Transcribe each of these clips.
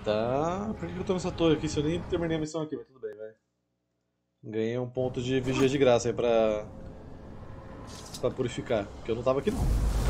Tá. Por que eu tô nessa torre aqui se eu nem terminei a missão aqui? Mas tudo bem, vai. Ganhei um ponto de vigia de graça aí pra purificar. Porque eu não tava aqui não.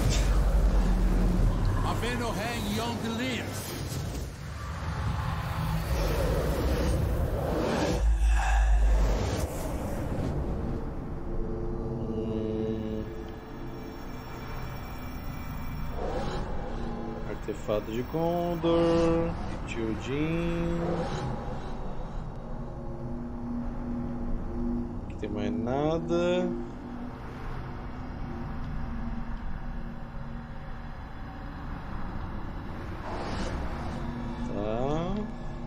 Artefato de Condor, Tio Jin. Aqui tem mais nada. Tá.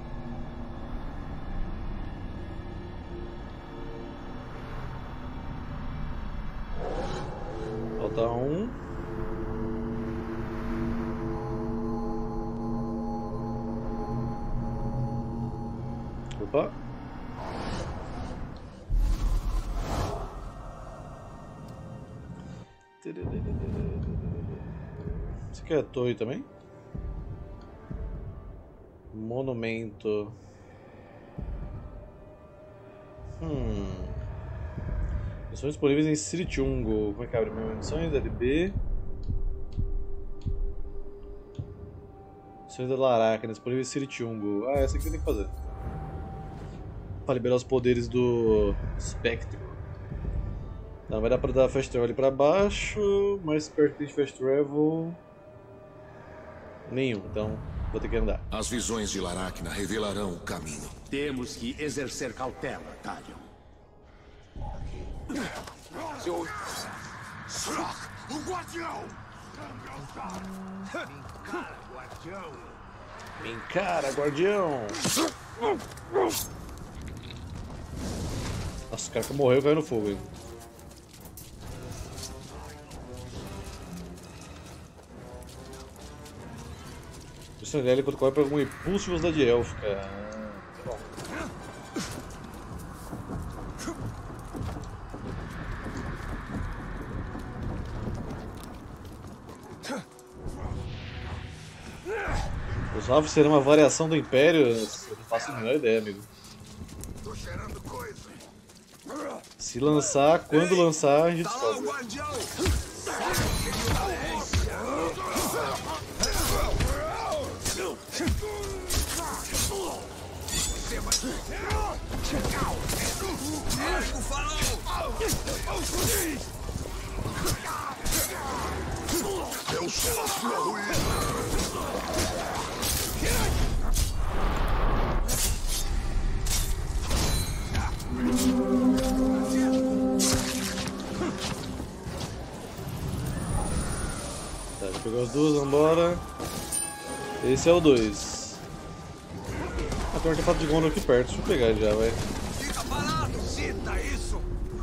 Falta um. Opa. Isso aqui é a torre também? Monumento. Missões disponíveis em Sirichungo. Como é que abre? Missões LB. Missões da Laracna, disponíveis em Sirichungo. Ah, essa aqui eu tenho que fazer. Pra liberar os poderes do Spectro. Não, vai dar pra dar Fast Travel ali pra baixo, mas perto de Fast Travel... nenhum, então vou ter que andar. As visões de Laracna revelarão o caminho. Temos que exercer cautela, Talion. O guardião! Me encara, guardião! Nossa, o cara que morreu caiu no fogo aí. Pressionar ele quando corre para algum impulso de velocidade élfica. Bom. Os alvos serão uma variação do Império? Eu não faço a menor ideia, amigo. Se lançar, quando lançar, a gente descobre. Eu sou a sua ruína! Tá, vou pegar as duas, vambora. Esse é o 2. Ah, tem um artefato de Gondor aqui perto, deixa eu pegar ele já, vai. Fica parado! Sinta isso!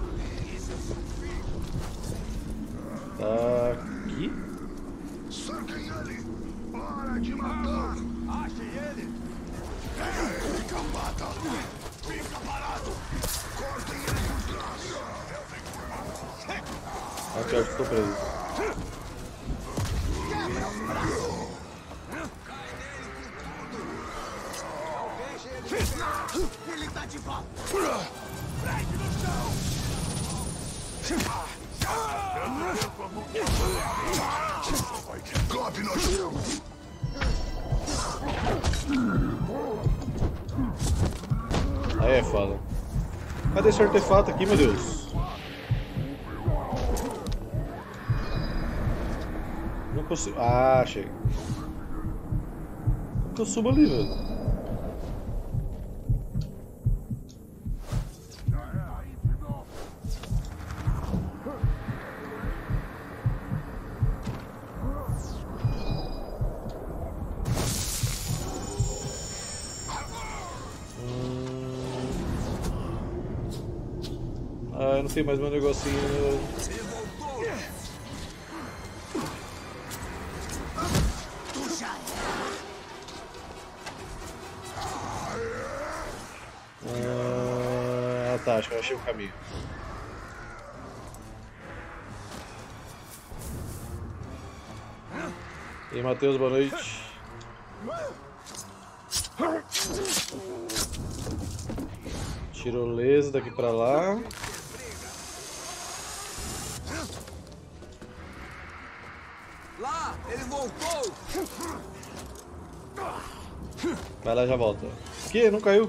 Tá aqui? Cerquem ele! Para de matar! Achem ele! Fica parado! Fica parado! Cortem ele por trás! Ah, que eu acho que tô preso. Ele tá de volta! Prende no chão! Cope no chão! Aí é foda. Cadê esse artefato aqui, meu Deus? Não consigo. Ah, achei. Como que eu subo ali, velho? Ah, eu não sei mais meu negocinho. Ah, tá, acho que eu achei o caminho. E aí, Matheus, boa noite. Tirolesa daqui pra lá. Lá, ele voltou! Vai lá, já volta. Que? Não caiu?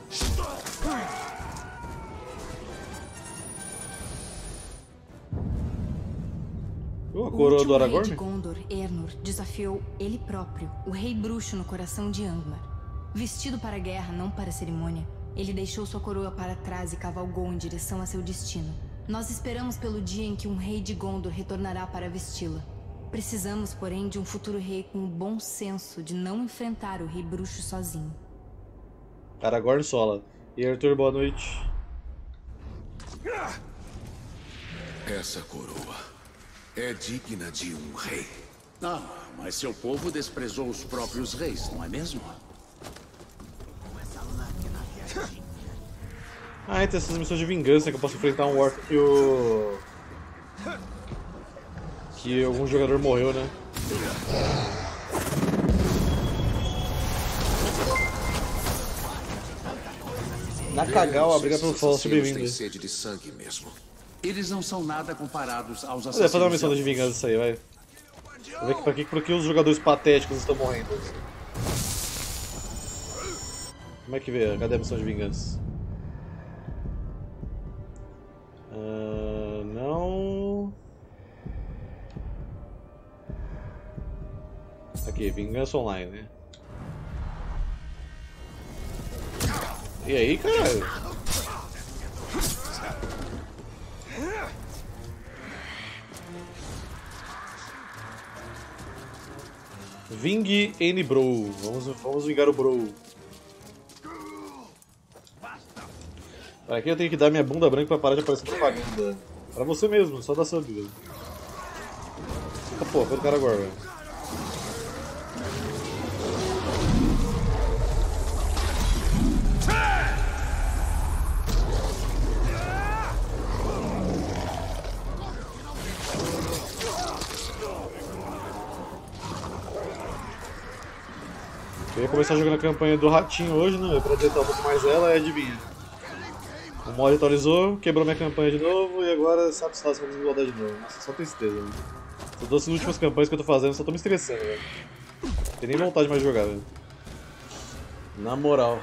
A coroa do Aragorn? O rei de Gondor, Ernor, desafiou ele próprio, o rei bruxo no coração de Angmar. Vestido para a guerra, não para a cerimônia, ele deixou sua coroa para trás e cavalgou em direção a seu destino. Nós esperamos pelo dia em que um rei de Gondor retornará para vesti-la. Precisamos, porém, de um futuro rei com o bom senso de não enfrentar o rei bruxo sozinho. Aragorn sola. E Arthur, boa noite. Essa coroa é digna de um rei. Ah, mas seu povo desprezou os próprios reis, não é mesmo? Ah, e tem essas missões de vingança que eu posso enfrentar um orc que algum jogador morreu, né? Nakagal, obrigado pelo follow, seja bem-vindo. Tem sede de sangue mesmo. Eles não são nada comparados aos assassinos. Vou fazer uma missão de vingança isso aí, vai. Vou ver por que os jogadores patéticos estão morrendo. Como é que vê? Cadê a missão de vingança? Não. Aqui, vingança online, né? E aí, caralho? Vingue N Bro. Vamos vingar o Bro. Aqui eu tenho que dar minha bunda branca pra parar de aparecer propaganda. Pra você mesmo, só dá sub, velho. Ah, pô, foi do cara agora, velho. Eu ia começar jogando a campanha do Ratinho hoje, né? Pra adiantar um pouco mais ela, e adivinha. O mod atualizou, quebrou minha campanha de novo e agora sabe se lá se vamos igualdar de novo. Nossa, só tristeza, velho. Essas duas últimas campanhas que eu tô fazendo só tô me estressando, velho. Não tem nem vontade mais de jogar, velho. Na moral.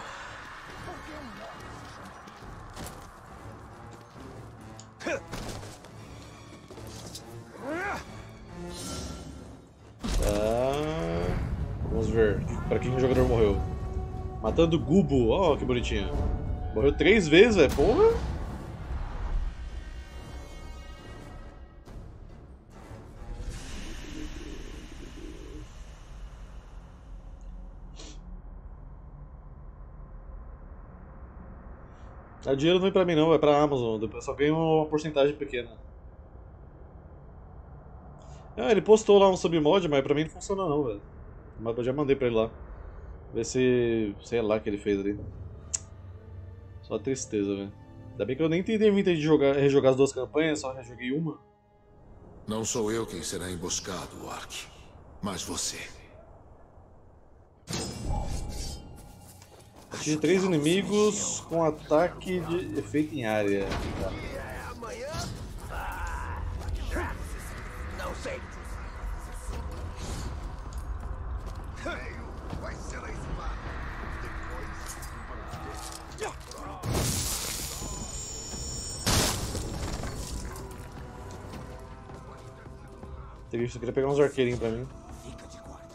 Tá. Vamos ver pra quem o jogador morreu. Matando Gubo, ó, que bonitinho. Morreu 3 vezes, velho, porra! O dinheiro não é pra mim não, é pra Amazon, depois só ganho uma porcentagem pequena. Ah, ele postou lá um submod, mas pra mim não funciona não, velho. Mas eu já mandei pra ele lá. Ver se... sei lá o que ele fez ali. Só tristeza, velho. Ainda bem que eu nem tentei rejogar as duas campanhas, só rejoguei uma. Não sou eu quem será emboscado, Orc, mas você. Atinge 3 inimigos com ataque de efeito em área. Amanhã? Não sei. Vai ser a espada. Triste, eu queria pegar uns arqueirinhos pra mim. Fica de guarda.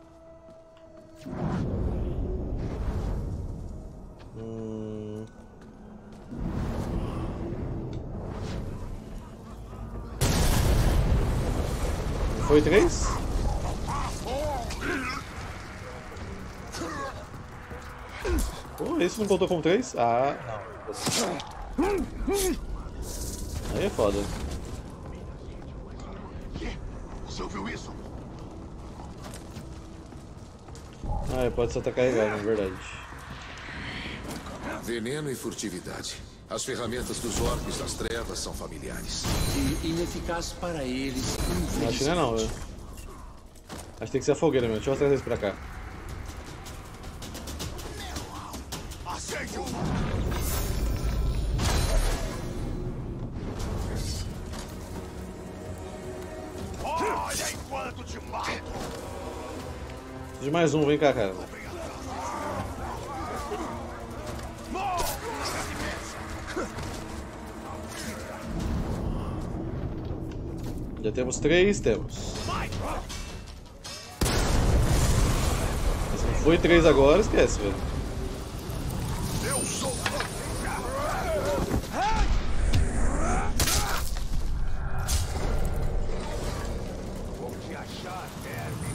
Foi 3? Pô, esse não contou como 3? Ah, não. Aí é foda. Você ouviu isso? Ah, pode só estar carregado, na verdade. Veneno e furtividade. As ferramentas dos orcs das trevas são familiares. E ineficaz para eles. Acho que não é não, velho. Acho que tem que ser a fogueira, meu. Deixa eu trazer isso pra cá. Olha enquanto te mato! Preciso de mais um, vem cá, cara. Já temos 3, temos. Se não foi 3 agora, esquece, velho. Eu sou. Vou te achar, verme.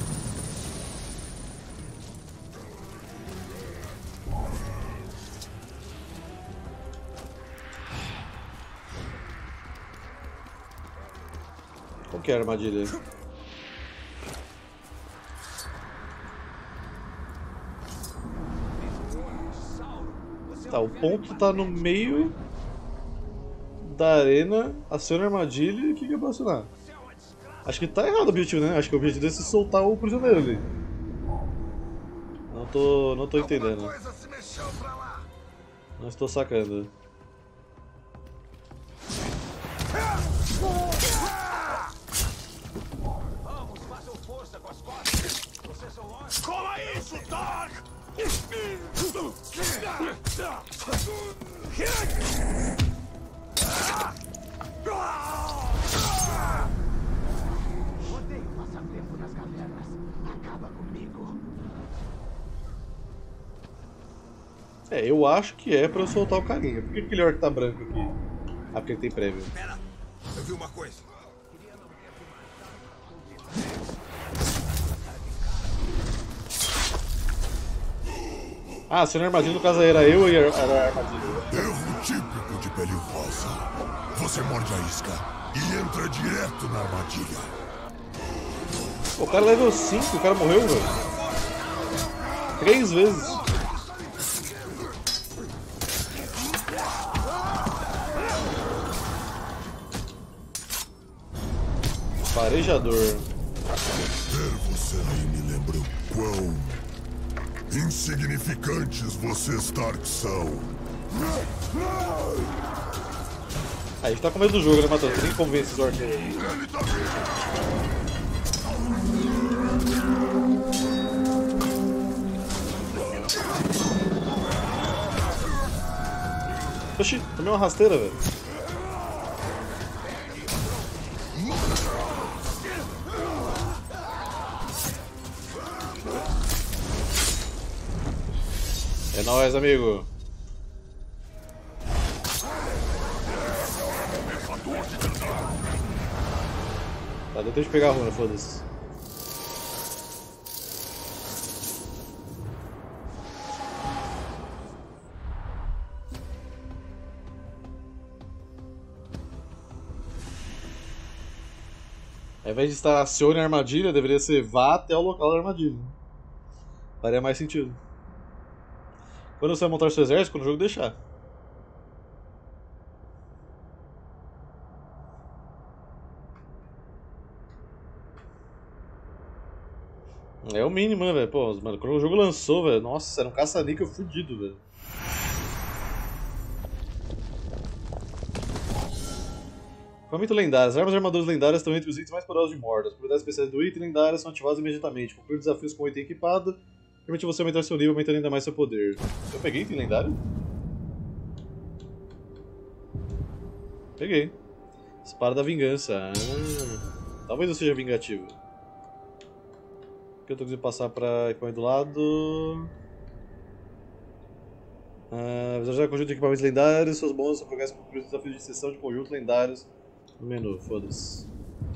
Qual que é a armadilha? Tá, o ponto tá no meio da arena, aciona a armadilha e o que é pra acionar? Acho que tá errado o objetivo, né? Acho que o objetivo é se soltar o prisioneiro ali. Não tô entendendo. Não estou sacando. Vamos, façam força com as costas. Vocês são ótimos. Toma isso, Dark! Odeio passar tempo nas cavernas. Acaba comigo. É, eu acho que é pra eu soltar o carinha. Por que aquele orc tá branco aqui? Ah, porque ele tem prévio. Pera, eu vi uma coisa. Ah, se não é armadilha, no caso era eu e era a armadilha. Erro típico de pele rosa. Você morde a isca e entra direto na armadilha. Pô, o cara é level 5, o cara morreu, velho. 3 vezes. Farejador. Ver você aí me lembra o quão insignificantes vocês Dark são. A gente tá com medo do jogo, né, Matheus? Tem como ver esses orcs aí. Oxi, tomei uma rasteira, velho. É nóis, amigo. Tá, deu tempo de pegar a runa, foda-se. Ao invés de estar acione a armadilha, deveria ser vá até o local da armadilha. Faria mais sentido. Quando você vai montar seu exército, quando o jogo deixar. É o mínimo, né, velho? Pô, mano, quando o jogo lançou, velho, nossa, era um caça-níquel fudido, velho. Equipamento lendário. As armas e armaduras lendárias estão entre os itens mais poderosos de Mordor. As propriedades especiais do item lendário são ativadas imediatamente. Concluir desafios com o item equipado permite você aumentar seu nível, aumentando ainda mais seu poder. Eu peguei item lendário? Peguei. Espada da vingança. Talvez eu seja vingativo. O que eu tô conseguindo passar pra equipamento do lado? Visualizar conjunto de equipamentos lendários. Seus bônus são progresso com concluir desafios de sessão de conjuntos lendários no menu. Foda-se.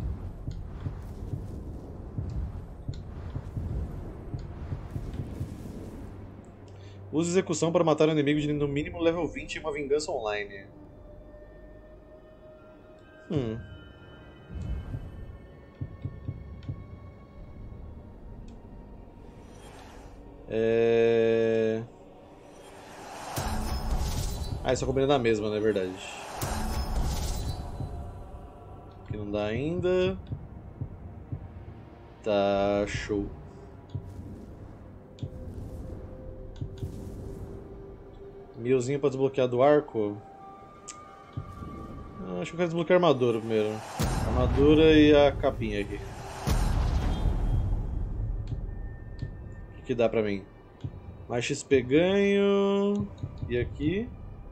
Use execução para matar um inimigo de no mínimo level 20 em uma vingança online. Ah, isso combina na mesma, não é verdade? Aqui não dá ainda. Tá, show. 1000zinho pra desbloquear do arco. Acho que eu quero desbloquear a armadura primeiro. A armadura e a capinha aqui. O que dá pra mim? Mais XP ganho. E aqui?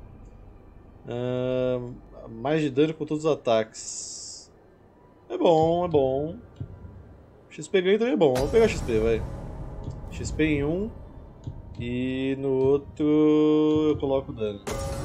Mais de dano com todos os ataques. É bom, é bom. XP ganho também é bom. Vou pegar XP, vai. XP em um. E no outro eu coloco dano.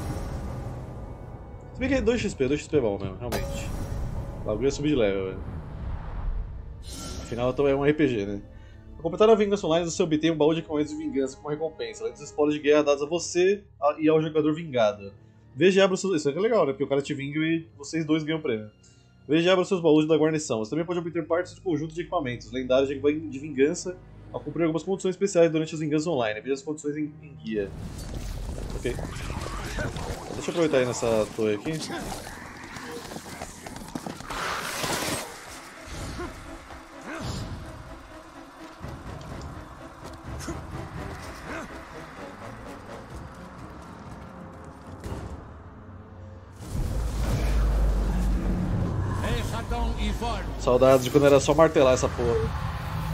Se bem que é 2 XP é bom mesmo, realmente. O bagulho é subir de level, velho. Afinal, é um RPG, né? Ao completar a Vingança Online, você obtém um baú de equipamentos de vingança como recompensa, além dos spoilers de guerra dados a você e ao jogador vingado. Veja e abra os seus... Isso aqui é legal, né? Porque o cara te vinga e vocês dois ganham o prêmio. Veja e abra os seus baús da guarnição. Você também pode obter partes de conjunto de equipamentos lendários de vingança ao cumprir algumas condições especiais durante as vinganças online. Veja as condições em guia. Ok. Deixa eu aproveitar aí nessa torre aqui. Saudades de quando era só martelar essa porra.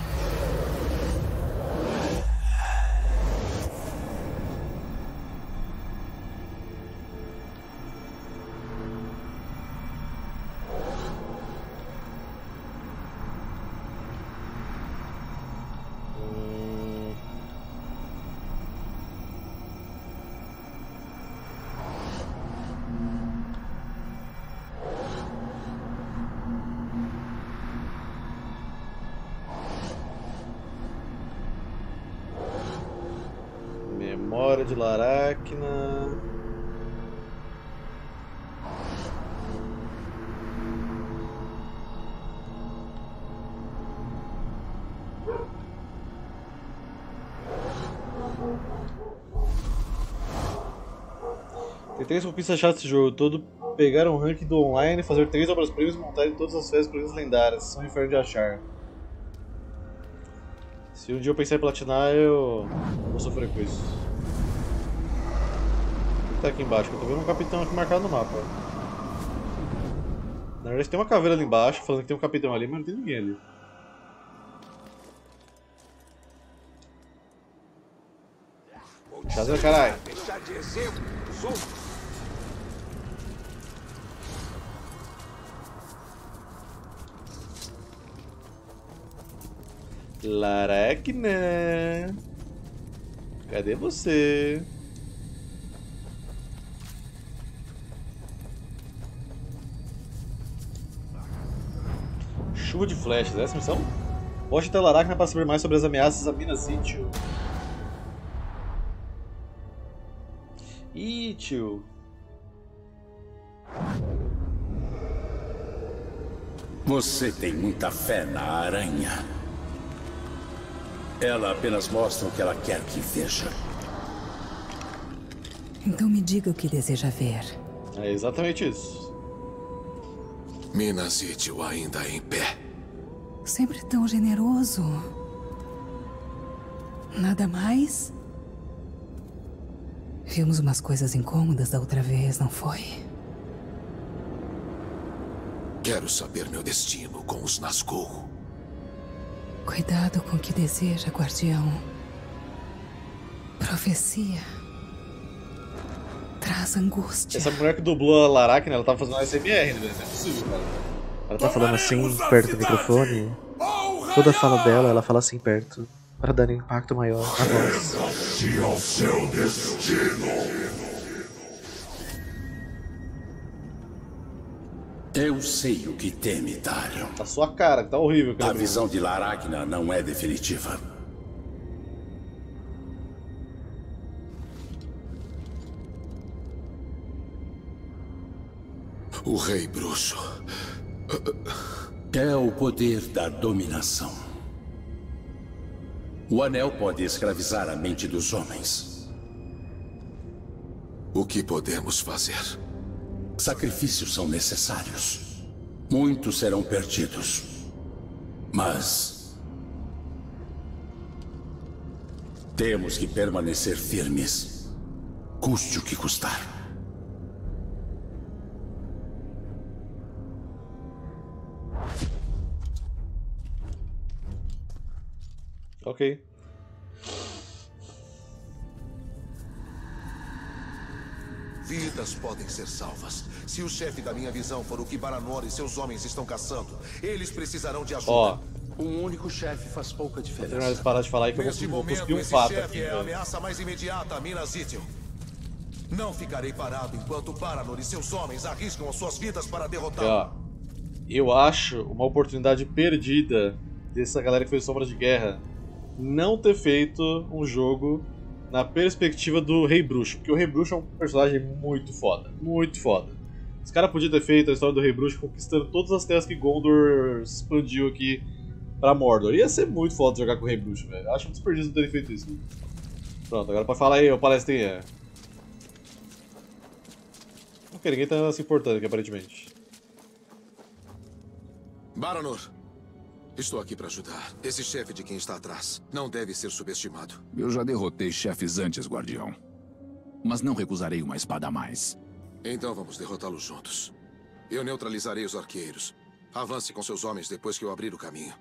Memória de Laracna. Tem 3 conquistas chatas desse jogo todo. Pegar um ranking do online, fazer 3 obras-primas e montar em todas as festas coisas lendárias. São um inferno de achar. Se um dia eu pensar em platinar, eu vou sofrer com isso. O que tá aqui embaixo? Eu tô vendo um capitão aqui marcado no mapa. Na verdade tem uma caveira ali embaixo, falando que tem um capitão ali, mas não tem ninguém ali. Cadê, caralho? Deixar de exemplo os outros. Laracna, cadê você? Chuva de flechas, essa missão? Volte até Laracna para saber mais sobre as ameaças a Minas Ithil. Ithil. Você tem muita fé na aranha. Ela apenas mostra o que ela quer que veja. Então me diga o que deseja ver. É exatamente isso. Minas Ithil ainda em pé. Sempre tão generoso. Nada mais? Vimos umas coisas incômodas da outra vez, não foi? Quero saber meu destino com os Nazgûl. Cuidado com o que deseja, guardião. Profecia traz angústia. Essa mulher que dublou a Laracna, ela tava fazendo uma SMR, né? Não é possível, cara. Ela tá falando assim, perto do microfone. Toda a fala dela, ela fala assim perto, para dar um impacto maior na voz. Ao seu destino. Eu sei o que teme, Talion. Tá sua cara, tá horrível. A visão de Laracna não é definitiva. O Rei Bruxo. É o poder da dominação. O anel pode escravizar a mente dos homens. O que podemos fazer? Sacrifícios são necessários. Muitos serão perdidos. Mas temos que permanecer firmes. Custe o que custar. Ok. Vidas podem ser salvas. Se o chefe da minha visão for o que Baranor e seus homens estão caçando, eles precisarão de ajuda. Ó, Um único chefe faz pouca pra diferença. eles parar de falar aí que eu Neste vou momento, cuspir um esse fato chefe aqui, é a velho. ameaça mais imediata a Minas Ithil. Não ficarei parado enquanto Baranor e seus homens arriscam as suas vidas para Aqui, derrotá-lo. ó. Eu acho uma oportunidade perdida dessa galera que fez Sombra de Guerra não ter feito um jogo na perspectiva do Rei Bruxo, porque o Rei Bruxo é um personagem muito foda, muito foda. Os caras podiam ter feito a história do Rei Bruxo conquistando todas as terras que Gondor expandiu aqui pra Mordor. Ia ser muito foda jogar com o Rei Bruxo, velho. Acho um desperdício não terem feito isso. Pronto, agora pode falar aí, ô palestrinha. Ok, ninguém tá se importando aqui, aparentemente. Baranor, estou aqui para ajudar. Esse chefe de quem está atrás não deve ser subestimado. Eu já derrotei chefes antes, guardião. Mas não recusarei uma espada a mais. Então vamos derrotá-los juntos. Eu neutralizarei os arqueiros. Avance com seus homens depois que eu abrir o caminho.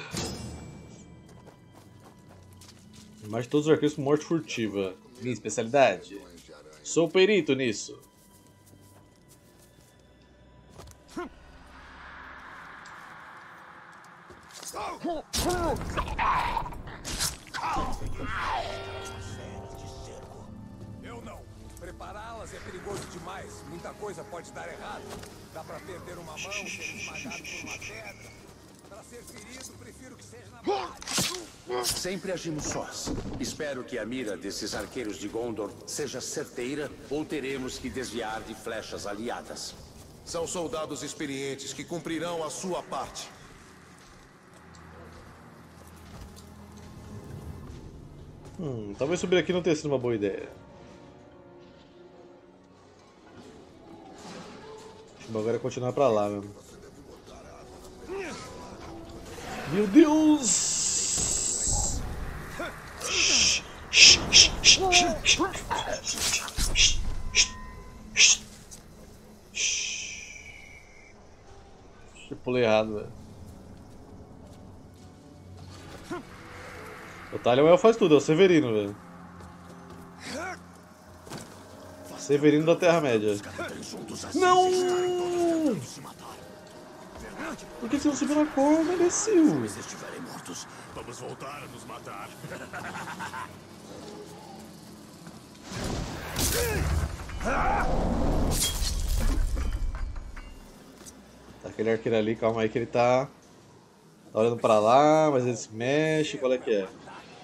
Mate todos os arqueiros com morte furtiva. Minha especialidade. Sou perito nisso. Eu não. Prepará-las é perigoso demais. Muita coisa pode dar errado. Dá pra perder uma mão, ser esmagado por uma pedra. Pra ser ferido, prefiro que seja na base. Sempre agimos sós. Espero que a mira desses arqueiros de Gondor seja certeira ou teremos que desviar de flechas aliadas. São soldados experientes que cumprirão a sua parte. Talvez subir aqui não tenha sido uma boa ideia. Acho que agora é continuar pra lá mesmo. Meu Deus! Eu pulei errado, velho. O Talion faz tudo, é o Severino, velho. Severino da Terra-média. Não! Por que você não subiu na corda, imbecil? Se estiverem mortos, vamos voltar a nos matar. Tá aquele arqueiro ali, calma aí que ele tá olhando pra lá, mas ele se mexe, qual é que é?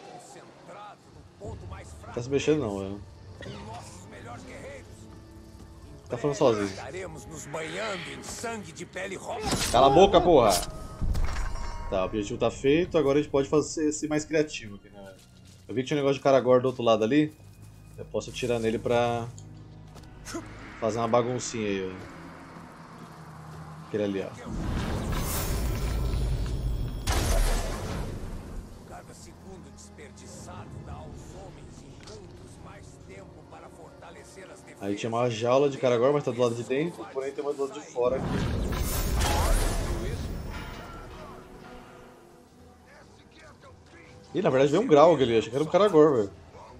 Não tá se mexendo não, velho. Tá falando sozinho. Estaremos nos banhando em sangue de pele roxa. Cala a boca, porra! Tá, o objetivo tá feito, agora a gente pode ser mais criativo aqui, né? Eu vi que tinha um negócio de Caragor do outro lado ali. Eu posso atirar nele pra fazer uma baguncinha aí, ó. Aquele ali, ó. Cada segundo desperdiçado dá aos homens incultos mais tempo para fortalecer as defesas. Aí tinha uma jaula de Caragor, mas tá do lado de dentro, porém tem uma do lado de fora aqui. Ih, na verdade veio um Graug ali, achei que era um Caragor, velho.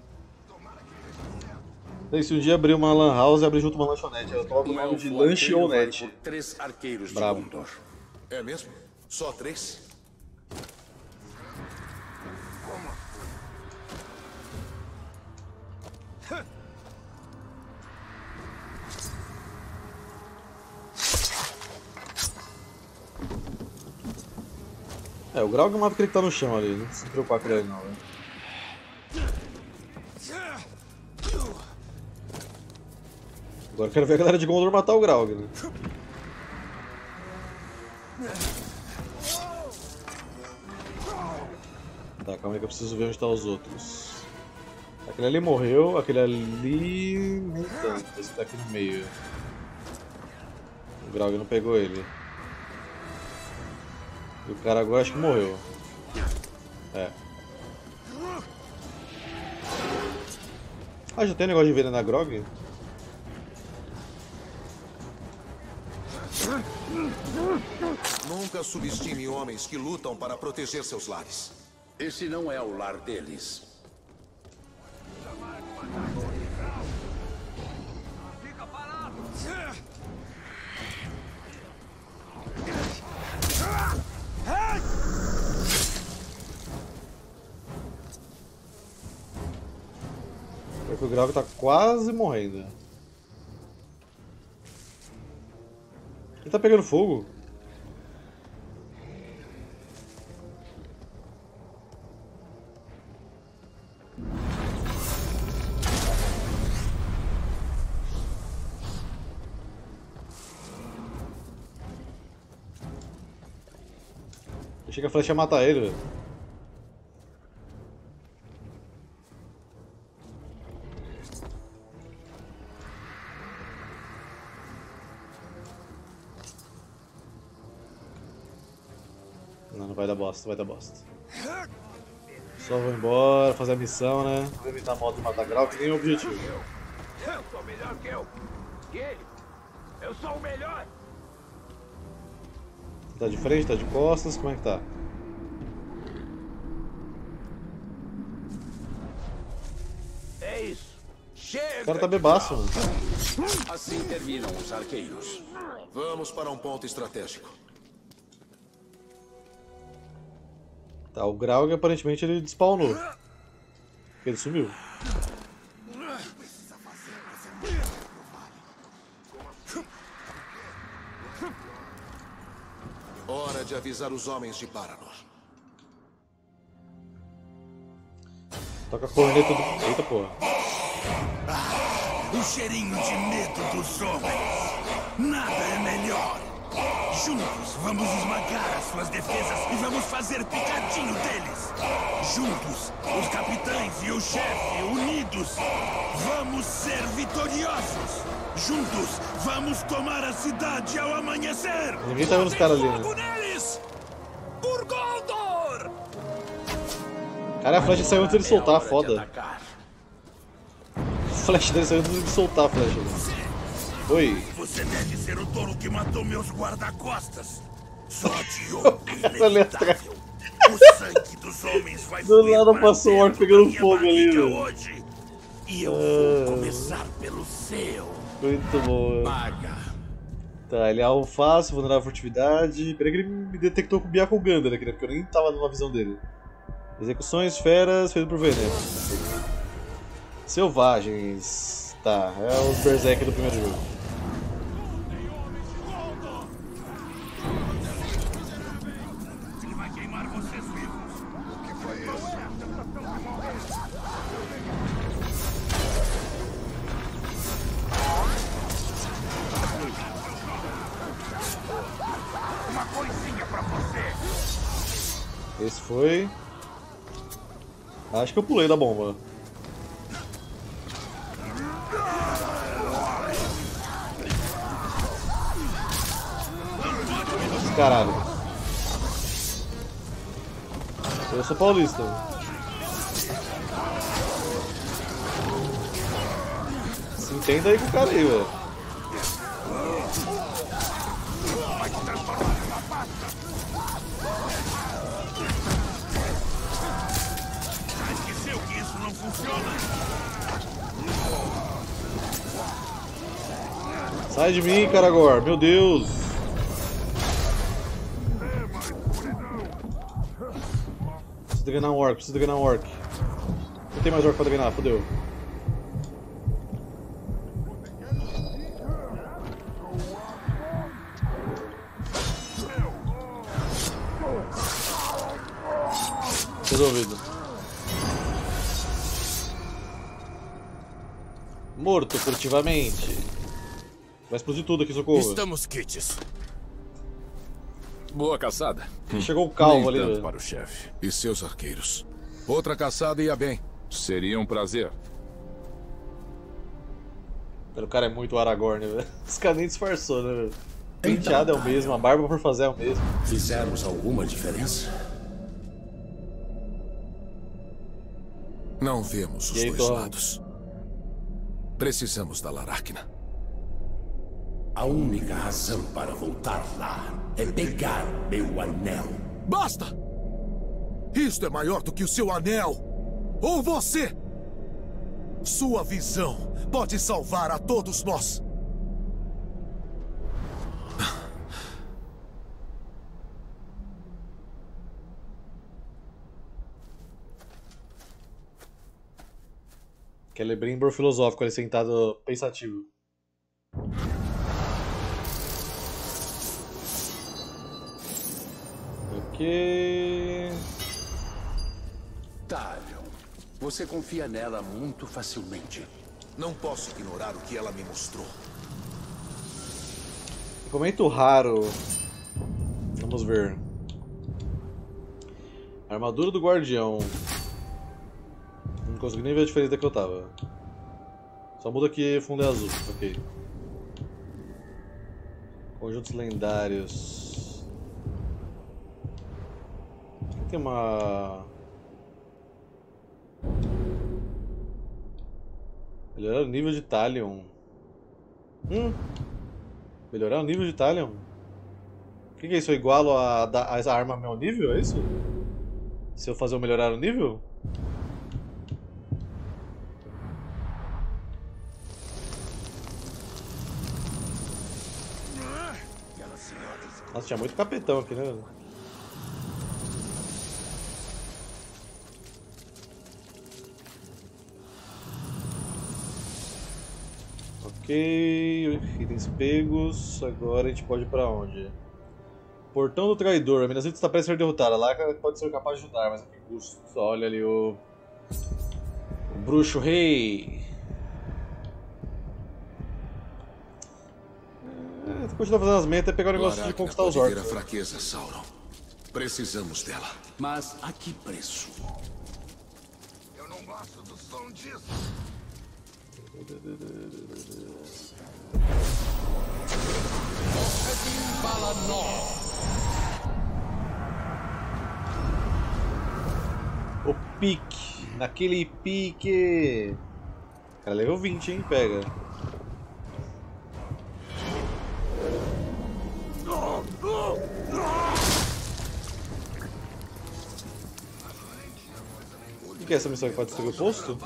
E se um dia abrir uma lan house e abrir junto uma lanchonete, eu coloco o nome de Lanche ou Net. 3 arqueiros Bravo. de Gondor. É mesmo? Só 3? É, o Graug mata aquele que tá no chão ali, não precisa se preocupar com ele não, velho. Agora eu quero ver a galera de Gondor matar o Graug, né? Tá, calma aí que eu preciso ver onde estão os outros. Aquele ali morreu, aquele ali... nem tanto, esse tá aqui no meio. O Graug não pegou ele. E o cara agora acho que morreu. É. Ah, já tem negócio de envenenar grog? Nunca subestime homens que lutam para proteger seus lares. Esse não é o lar deles. Fica parado! Porque o Grog tá quase morrendo. Ele tá pegando fogo. Achei que a flecha ia matar ele, velho. Não, não vai dar bosta, vai dar bosta. Só vou embora, fazer a missão, né? Vou evitar modo de matar grau, que nem o objetivo. Eu sou melhor que ele. Eu sou o melhor. Tá de frente, tá de costas, como é que tá? É isso. Chega! O cara tá bebaço, mano. Assim terminam os arqueiros. Vamos para um ponto estratégico. Tá, o Graug aparentemente ele despawnou. Ele sumiu. Hora de avisar os homens de Paranor. Toca a corneta do... Eita porra. O cheirinho de medo dos homens. Nada é melhor. Juntos, vamos esmagar as suas defesas e vamos fazer picadinho deles. Juntos, os capitães e o chefe unidos, vamos ser vitoriosos. Juntos, vamos tomar a cidade ao amanhecer. Ninguém tá vendo os caras ali, né? Fogo neles! Por Gondor! Cara, a flecha saiu antes dele soltar, foda. A flecha dele saiu antes dele soltar a flecha. Oi. Você deve ser o touro que matou meus guarda-costas. Só de ouro inevitável. O sangue dos homens vai do nada passou o orc pegando fogo ali, velho. Hoje. E eu vou começar pelo seu. Muito bom, velho. Paga. Tá, ele é alvo fácil, vulnerável à furtividade. Peraí que ele me detectou com o Biaco Gander aqui, né? Porque eu nem tava numa visão dele. Execuções, feras, feito por veneno. Selvagens. Tá, é os Berserk do primeiro jogo. Ele vai queimar vocês vivos. O que foi isso? Uma coisinha pra você. Esse foi... Acho que eu pulei da bomba. Caralho. Eu sou paulista. Se entenda aí com o cara aí, velho. Esqueceu que isso não funciona? Sai de mim, Caragor. Meu Deus. Preciso ganhar um orc, preciso ganhar um orc. Não tem mais orc pra ganhar, fodeu. Resolvido. Morto furtivamente. Vai explodir tudo aqui, socorro. Estamos quites. Boa caçada. Chegou o calvo ali, tanto velho. para o chefe. E seus arqueiros. Outra caçada ia bem. Seria um prazer. O cara é muito Aragorn, velho. Esse cara nem disfarçou, né, velho? O penteado é o mesmo, a barba por fazer é o mesmo. Fizemos alguma diferença? Não vemos os E aí, dois Tom? lados. Precisamos da Laracna. A única razão para voltar lá é pegar meu anel. Basta! Isto é maior do que o seu anel! Ou você! Sua visão pode salvar a todos nós! Celebrimbor filosófico ali sentado pensativo. Ok. Talion, você confia nela muito facilmente. Não posso ignorar o que ela me mostrou. Momento raro. Vamos ver. Armadura do Guardião. Não consegui nem ver a diferença da que eu tava. Só muda que fundo é azul. Ok. Conjuntos lendários. Aqui tem uma... Melhorar o nível de Talion. Melhorar o nível de Talion? O que é isso? Eu igualo a arma ao meu nível? É isso? Se eu fazer o melhorar o nível? Nossa, tinha muito capetão aqui, né? Ok, itens pegos. Agora a gente pode ir pra onde? Portão do Traidor. A Minazita está prestes a ser derrotada. Lá pode ser capaz de ajudar, mas a que custo? Olha ali o Bruxo Rei. Continuar fazendo as metas e pegar o negócio de conquistar os orcs. A fraqueza, Sauron. Precisamos dela. Mas a que preço? Eu não gosto do som disso. O pique. Naquele pique. Cara, level 20, hein? Pega. O que é essa missão que pode destruir o posto?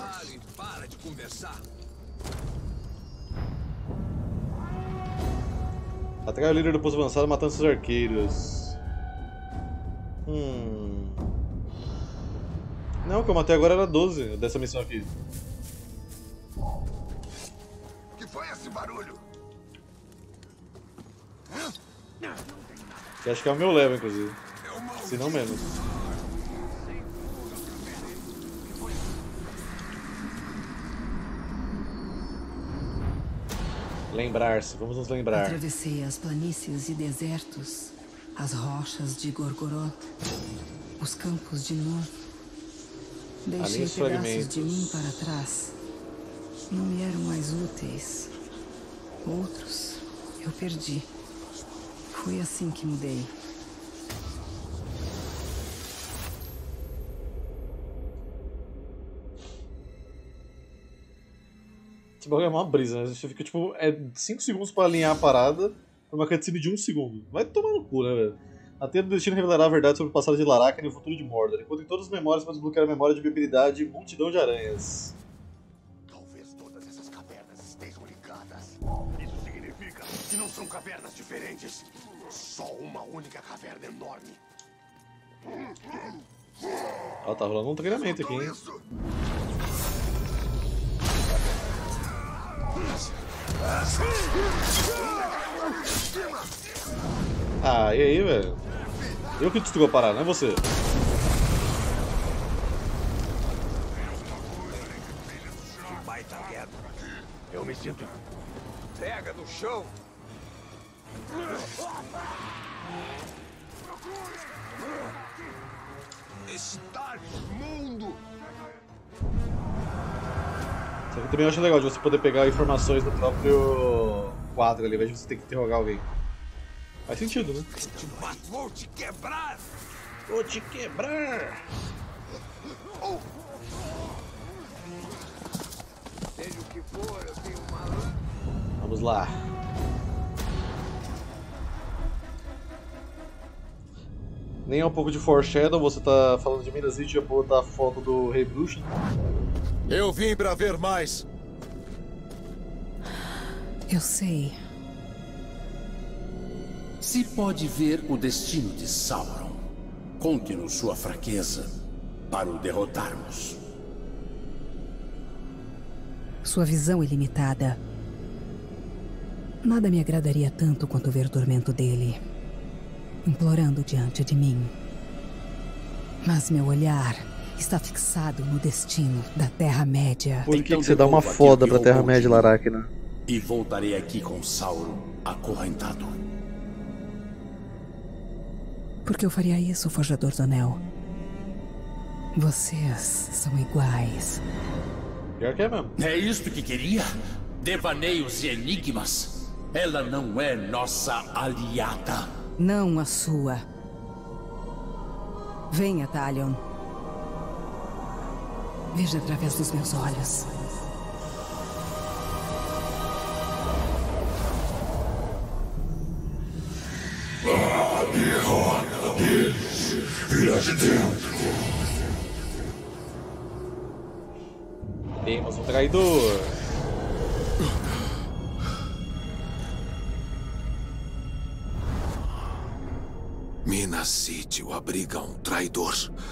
Atraia o líder do posto avançado matando seus arqueiros. Não, o que eu matei agora era 12 dessa missão aqui. Que foi esse barulho? Que acho que é o meu level, inclusive. Se não menos. Lembrar-se, vamos nos lembrar. Atravessei as planícies e desertos, as rochas de Gorgoroth, os campos de Nur. Deixei pedaços de mim para trás. Não me eram mais úteis. Outros eu perdi. Foi assim que mudei. Esse bagulho é uma brisa, né? Você fica tipo, 5 segundos pra alinhar a parada pra uma cutscene de 1 segundo. Vai tomar no cu, né, velho? A Teia do Destino revelará a verdade sobre o passado de Laracna e o futuro de Mordor. Enquanto em todas as memórias para desbloquear a memória de viabilidade e multidão de aranhas. Talvez todas essas cavernas estejam ligadas. Isso significa que não são cavernas diferentes. Só uma única caverna enorme. Ó, tá rolando um treinamento aqui, hein? Ah, e aí, velho? Eu que destruiu a parada, não é você. Que baita merda. Eu me sinto... Pega no chão. Está imundo! Isso aqui também eu acho legal, de você poder pegar informações do próprio quadro ali, ao invés de você ter que interrogar alguém. Faz sentido, né? Vou te quebrar! Vou te quebrar! Seja o que for, eu Vamos lá. Nem é um pouco de foreshadow, você tá falando de Minas Ithil e eu vou botar a foto do Rei Bruxo. Eu vim pra ver mais. Eu sei. Se pode ver o destino de Sauron, conte-nos sua fraqueza para o derrotarmos. Sua visão é limitada. Nada me agradaria tanto quanto ver o tormento dele, implorando diante de mim. Mas meu olhar está fixado no destino da Terra-média. Por que você dá uma foda pra Terra-média, Laracna? E voltarei aqui com Sauron acorrentado. Por que eu faria isso, Forjador do Anel? Vocês são iguais. Pior que é mesmo. É isto que queria? Devaneios e enigmas? Ela não é nossa aliada. Não a sua. Venha, Talion. Veja através dos meus olhos. A derrota deles virá de dentro. Temos um traidor. Minas Ithil abriga um traidor.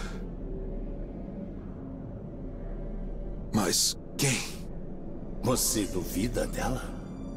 Mas quem? Você duvida dela?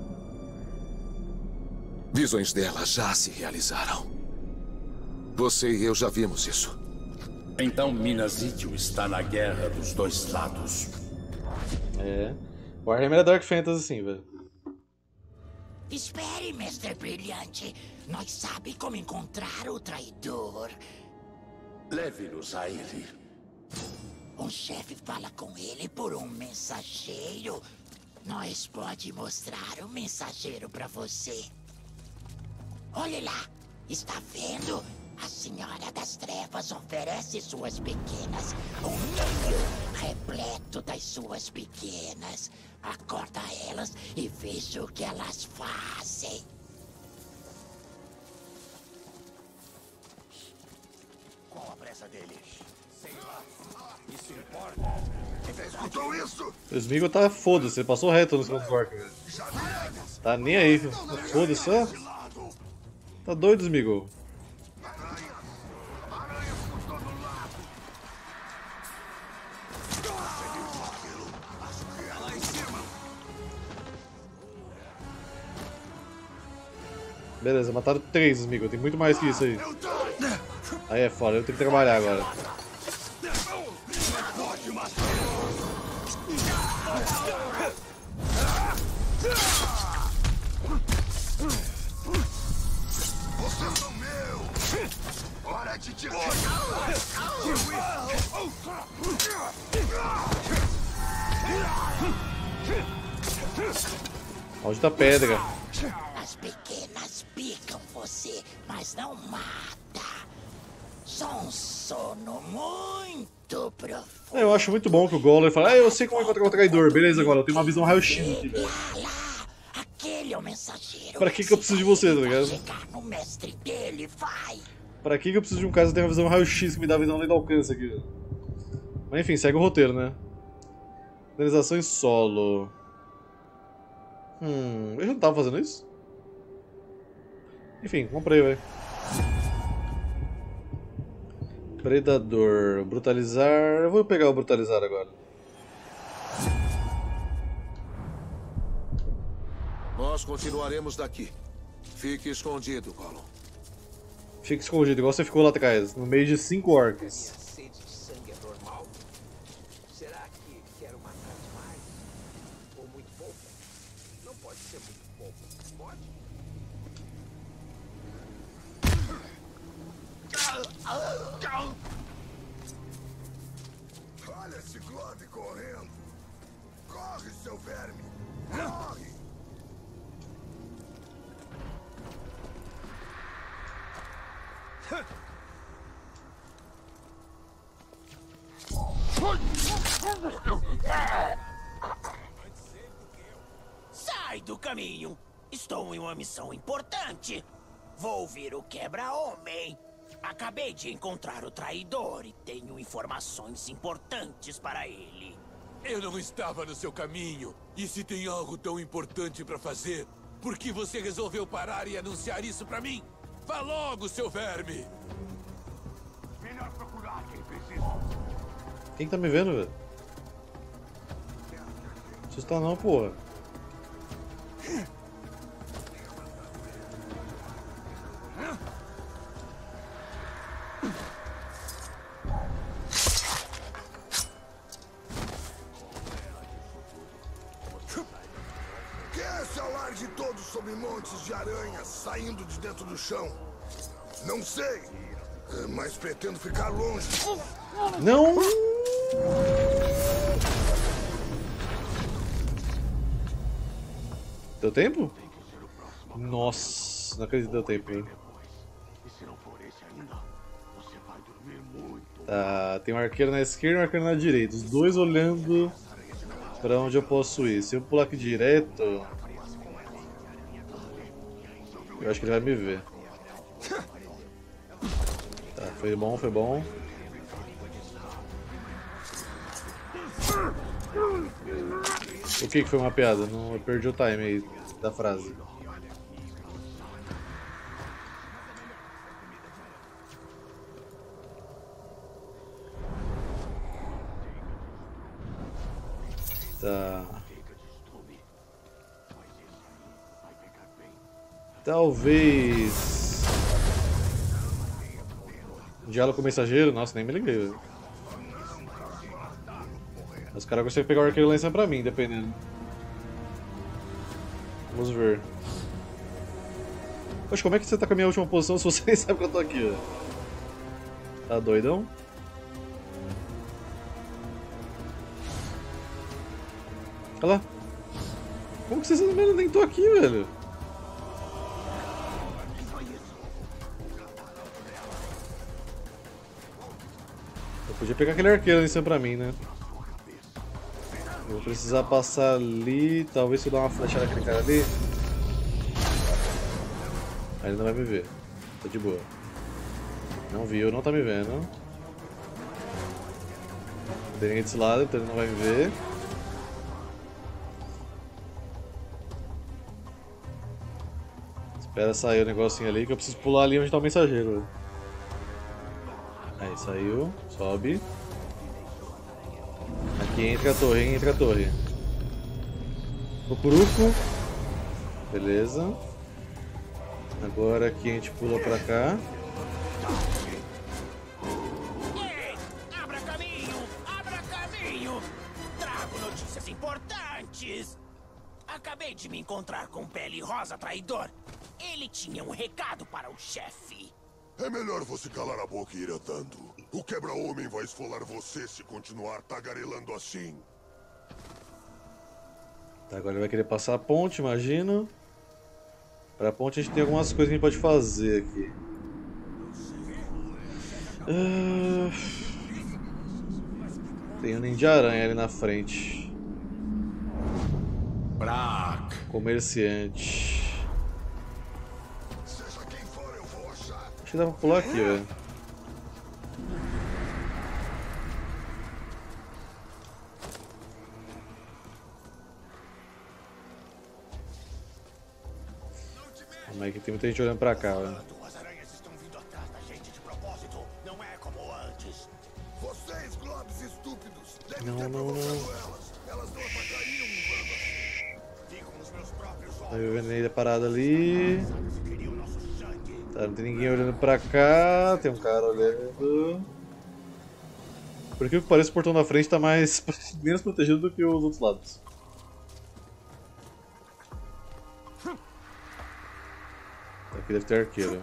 Visões dela já se realizaram. Você e eu já vimos isso. Então Minas Ithil está na guerra dos dois lados. É. Warhammer é Dark Fantasy sim, velho. Espere, mestre brilhante. Nós sabemos como encontrar o traidor. Leve-nos a ele. Um chefe fala com ele por um mensageiro. Nós pode mostrar o mensageiro para você. Olhe lá. Está vendo? A Senhora das Trevas oferece suas pequenas. Um ninho repleto das suas pequenas. Acorda elas e veja o que elas fazem. Qual a pressa dele? Sei lá. Isso importa. Você escutou isso? O Smeagol tá foda-se, ele passou reto no segundo Orc, velho. Tá nem aí, filho. Foda-se, ó. Tá doido, Smeagol. Beleza, mataram 3, Smeagol. Tem muito mais que isso aí. Aí é foda, eu tenho que trabalhar agora. Vocês são meus! Hora de tirar! Maldita pedra. As pequenas picam você, mas não mata. Só um sono muito profundo. Eu acho muito bom que o Gollum fala: eu sei como encontrar o traidor. Beleza, agora eu tenho uma visão raio-x aqui, velho. Aquele é o mensageiro. Pra que eu preciso de você, tá ligado? Chegar no mestre dele, vai. Pra que eu preciso de um cara que tem uma visão raio-x que me dá a visão além do alcance aqui, velho? Mas enfim, segue o roteiro, né? Finalização em solo. Eu já não tava fazendo isso? Enfim, comprei, velho. Predador, brutalizar. Eu vou pegar o brutalizar agora. Nós continuaremos daqui. Fique escondido, Gollum. Fique escondido, igual você ficou lá atrás, no meio de 5 orcs. Sede de sangue é normal? Será que quero matar demais? Ou muito pouco? Não pode ser muito pouco, pode? Olha esse Glove correndo! Corre, seu verme! Corre! Sai do caminho. Estou em uma missão importante. Vou ver o Quebra-Homem. Acabei de encontrar o traidor e tenho informações importantes para ele. Eu não estava no seu caminho. E se tem algo tão importante para fazer, por que você resolveu parar e anunciar isso para mim? Vá logo, seu verme! Melhor procurar quem precisa. Quem tá me vendo, velho? Não assusta não, porra. Que é esse alarde todo sobre montes de aranhas saindo de dentro do chão? Não sei, mas pretendo ficar longe. Não! Deu tempo? Nossa, não acredito que deu tempo, hein? Tá, tem um arqueiro na esquerda e um arqueiro na direita. Os dois olhando pra onde eu posso ir. Se eu pular aqui direto, eu acho que ele vai me ver. Tá, foi bom, foi bom. O que foi uma piada? Não, eu perdi o time aí da frase. Tá. Talvez. Diálogo com o mensageiro? Nossa, nem me liguei. Os caras conseguem pegar o arqueiro lá em cima pra mim, dependendo. Vamos ver. Poxa, como é que você tá com a minha última posição se você nem sabe que eu tô aqui, velho? Tá doidão? Olha lá. Como que vocês não nem tô aqui, velho? Eu podia pegar aquele arqueiro ali em cima pra mim, né? Eu vou precisar passar ali, talvez se eu dar uma flechada naquele cara ali. Aí ele não vai me ver. Tá de boa. Não viu, não tá me vendo. Não tem ninguém desse lado, então ele não vai me ver. Espera sair o negocinho ali que eu preciso pular ali onde tá o mensageiro. Aí saiu, sobe. Aqui entra a torre, hein? Entra a torre. Cucuruco. Beleza. Agora aqui a gente pula pra cá. Ei, abra caminho! Abra caminho! Trago notícias importantes! Acabei de me encontrar com Pele Rosa Traidor. Ele tinha um recado para o chefe. É melhor você calar a boca e ir andando. O Quebra-Homem vai esfolar você se continuar tagarelando assim. Tá, agora ele vai querer passar a ponte, imagino. Pra ponte a gente tem algumas coisas que a gente pode fazer aqui. Tem um ninja aranha ali na frente. Brack. Comerciante. Acho que dá pra pular aqui, velho. Calma aí que tem muita gente olhando pra cá, velho. As aranhas estão vindo atrás da gente de propósito. Não é como antes. Vocês, globes estúpidos, Não, não, não. Elas não atacariam um bando assim. Ficam nos meus próprios olhos. Aí o Veneida parado ali. Tá, não tem ninguém olhando pra cá. Tem um cara olhando. Por que parece que o portão da frente tá mais menos protegido do que os outros lados. Aqui deve ter arqueiro.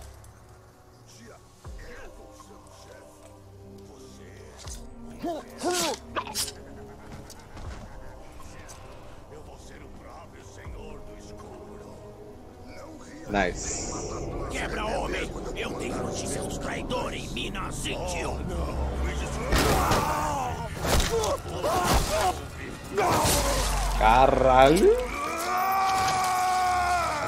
Nice. Quebra-Homem, eu tenho notícias dos traidores em Minas City. Caralho.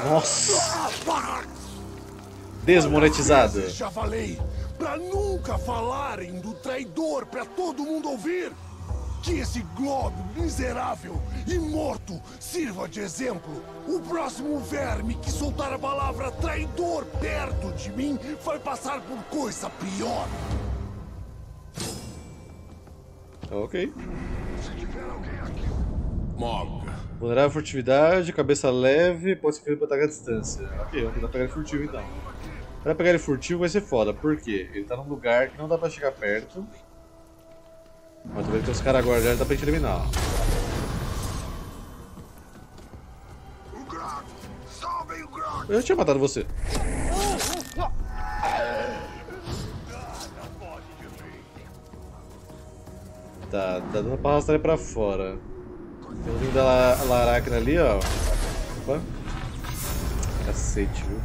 Nossa! Desmonetizado. Já falei pra nunca falarem do traidor pra todo mundo ouvir. Que esse globo miserável e morto sirva de exemplo. O próximo verme que soltar a palavra traidor perto de mim vai passar por coisa pior. Ok. Mog. Vulnerável furtividade, cabeça leve, pode ser feito pra atacar à distância. Ok, vamos tentar pegar ele furtivo então. Pra pegar ele furtivo vai ser foda, por quê? Ele tá num lugar que não dá pra chegar perto. Mas tô vendo que tem os caras guardados, dá pra gente eliminar. Eu já tinha matado você. Tá dando pra arrastar ele pra fora. Tem um vinho da Laracna ali, ó. Opa. Cacete, viu?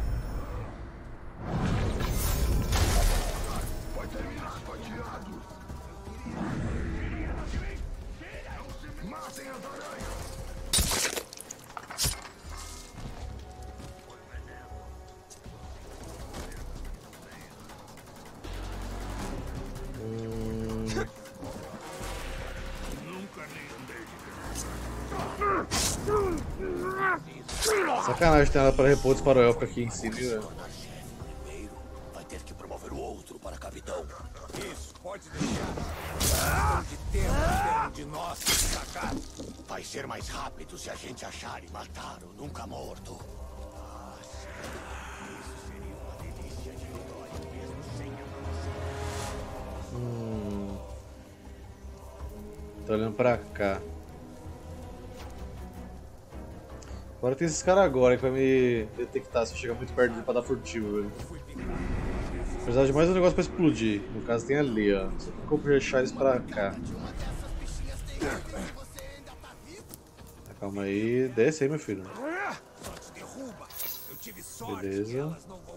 Sacanagem ter nada para repor disparo élfico aqui em cima, velho. Vai ter que promover o outro para capitão. Isso, pode deixar. De tempo de nós sacar. Vai ser mais rápido se a gente achar e matar o nunca morto. Isso seria uma delícia de vitória mesmo sem a Tô olhando pra cá. Agora tem esses caras agora que vai me detectar se eu chegar muito perto dele pra dar furtivo, velho. Precisava de mais um negócio pra explodir. No caso tem ali, ó. Só tem como deixar eles pra cá. Calma aí. Desce aí, meu filho. Beleza.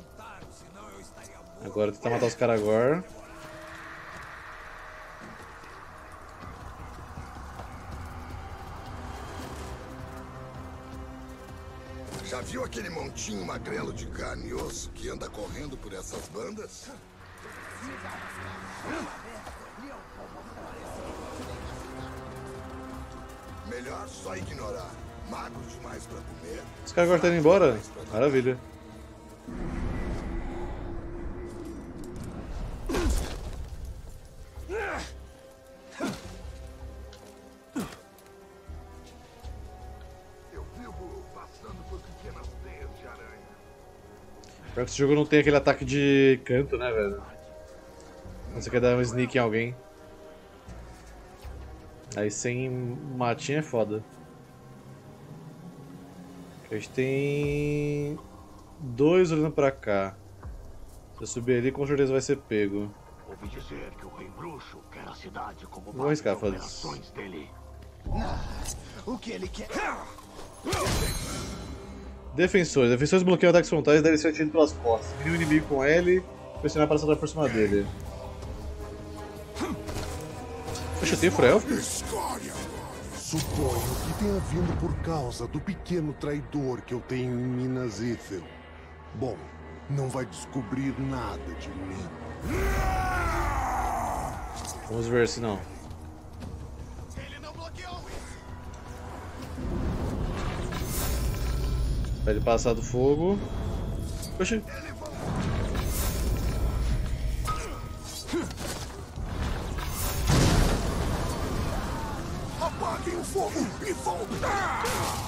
Agora tentar matar os caras agora. Já viu aquele montinho magrelo de carne e osso que anda correndo por essas bandas? Melhor só ignorar. Magro demais pra comer. Os caras agora estão indo embora? Maravilha. Pior que esse jogo não tem aquele ataque de canto, né, velho? Quando você quer dar um sneak em alguém. Aí sem matinha é foda. A gente tem... 2 olhando pra cá. Se eu subir ali, com certeza vai ser pego. Ouvi dizer que o Rei Bruxo quer a cidade como vou arriscar fazer isso. Dele. O que ele quer? Defensores. Defensores bloqueiam ataques frontais e devem ser atingidos pelas costas. Vire o inimigo com L e pressionar para saltar por cima dele. Poxa, tem Frelf? Suponho que tenha vindo por causa do pequeno traidor que eu tenho em Minas Ithil. Bom, não vai descobrir nada de mim. Vamos ver se não. Pra ele passar do fogo. Poxa. Apaguem o fogo e voltar!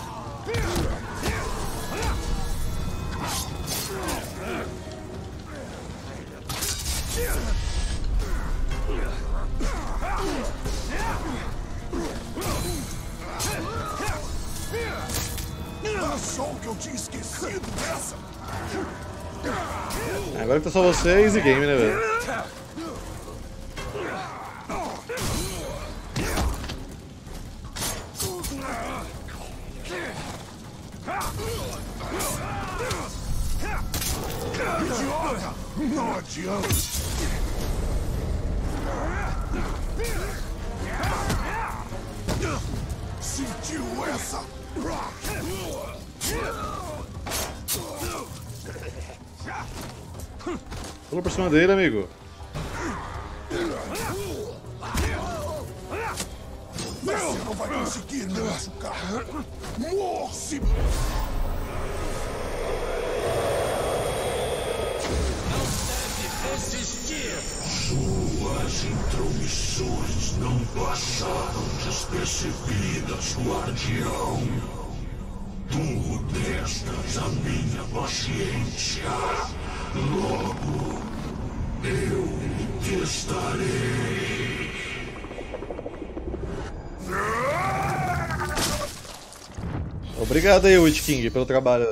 Achou que eu tinha esquecido dessa? Agora que tá só você, easy game, né, velho? Idiota! Não adianta! Sentiu essa? Pula por cima dele, amigo. Você não vai conseguir me machucar. Morse! Suas intromissões não passaram despercebidas, guardião. Tu testas a minha paciência. Logo, eu testarei. Obrigado aí, Witch King, pelo trabalho.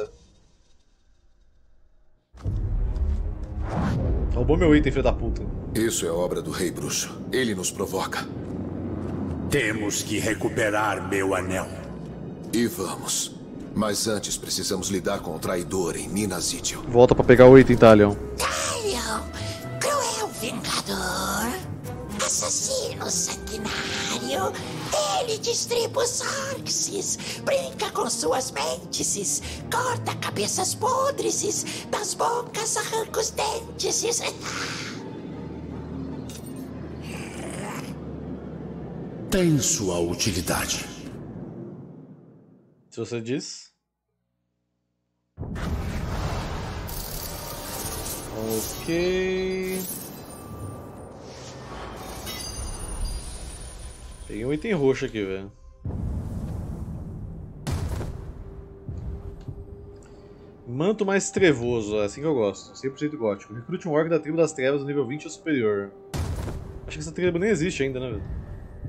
Roubou meu item, filho da puta. Isso é obra do Rei Bruxo. Ele nos provoca. Temos que recuperar meu anel. E vamos. Mas antes precisamos lidar com o traidor em Minas Ithil. Volta pra pegar o item, Talion. Talion, cruel vingador, assassino sanguinário. Ele distribui os Arxes, brinca com suas mentes, corta cabeças podres, das bocas arranca os dentes. Tem sua utilidade. Se você diz. Ok. Peguei um item roxo aqui, velho. Manto mais trevoso, é assim que eu gosto. 100% gótico. Recrute um orc da tribo das trevas no nível 20 ou superior. Acho que essa tribo nem existe ainda, né, velho?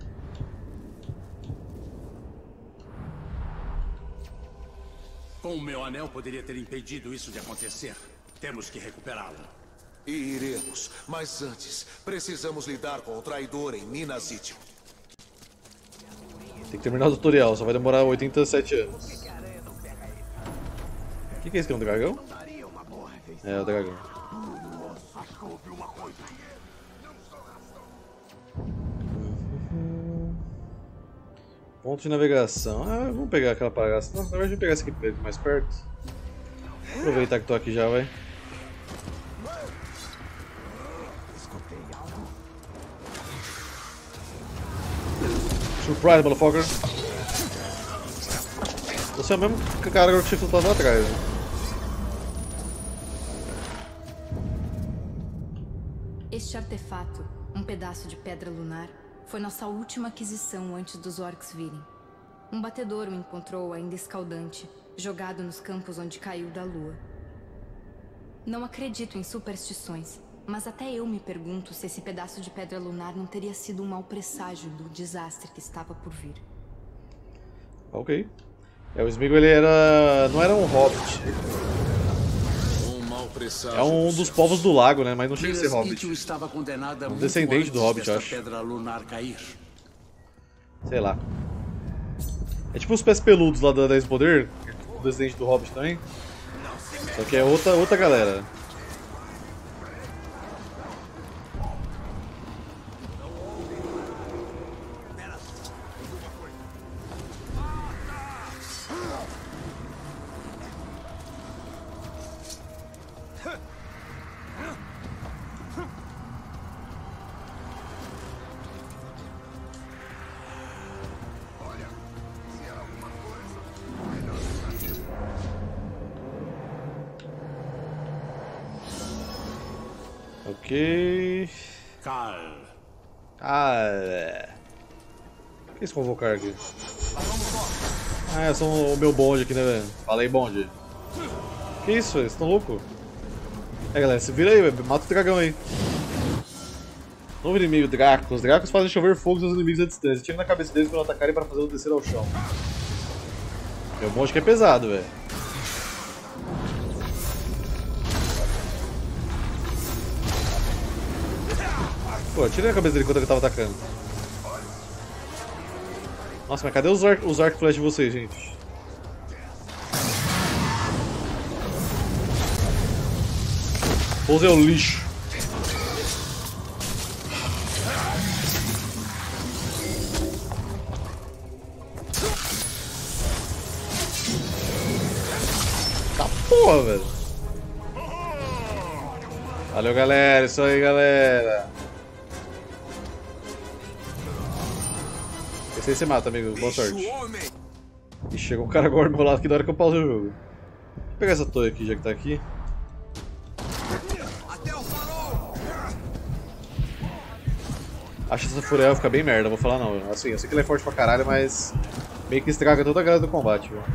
Com o meu anel poderia ter impedido isso de acontecer. Temos que recuperá-lo. E iremos, mas antes precisamos lidar com o traidor em Minas Ithil. Tem que terminar o tutorial, só vai demorar 87 anos. O que é isso? Que é um dragão? É, o dragão. Ponto de navegação. Ah, vamos pegar aquela bagaça. Não, na verdade, vamos pegar esse aqui mais perto. Aproveitar que tô aqui já, vai. Surprise, motherfucker! Você é o mesmo cara que tinha flutuado lá atrás, né? Este artefato, um pedaço de pedra lunar, foi nossa última aquisição antes dos orcs virem. Um batedor o encontrou ainda escaldante, jogado nos campos onde caiu da lua. Não acredito em superstições, mas até eu me pergunto se esse pedaço de pedra lunar não teria sido um mau presságio do desastre que estava por vir. Ok. O Sméagol, ele era... não era um hobbit. É um dos povos do lago, né? Mas não chega a ser hobbit. Um descendente do hobbit, eu acho. Sei lá. É tipo os pés peludos lá da Ex-Poder, o descendente do hobbit também. Só que é outra galera. Ok. Carl. O que é esse convocar aqui? Ah, são o meu bonde aqui, né, velho? Fala aí, bonde. Que isso, vocês estão loucos? É, galera, se vira aí, velho. Mata o dragão aí. Novo inimigo, Dracos. Os Dracos fazem chover fogo nos inimigos à distância. Tira na cabeça deles quando atacarem para fazê-los descer ao chão. Meu bonde que é pesado, velho. Pô, tirei a cabeça dele enquanto ele tava atacando. Nossa, mas cadê os arc flash de vocês, gente? Pose é o lixo. Tá porra, velho. Valeu, galera. Isso aí, galera. Esse aí você mata, amigo. Boa sorte. E chegou um cara agora do meu lado aqui da hora que eu pausei o jogo. Vou pegar essa torre aqui, já que tá aqui. Acho essa Furiel fica bem merda, vou falar não. Assim, eu sei que ele é forte pra caralho, mas meio que estraga toda a graça do combate, viu?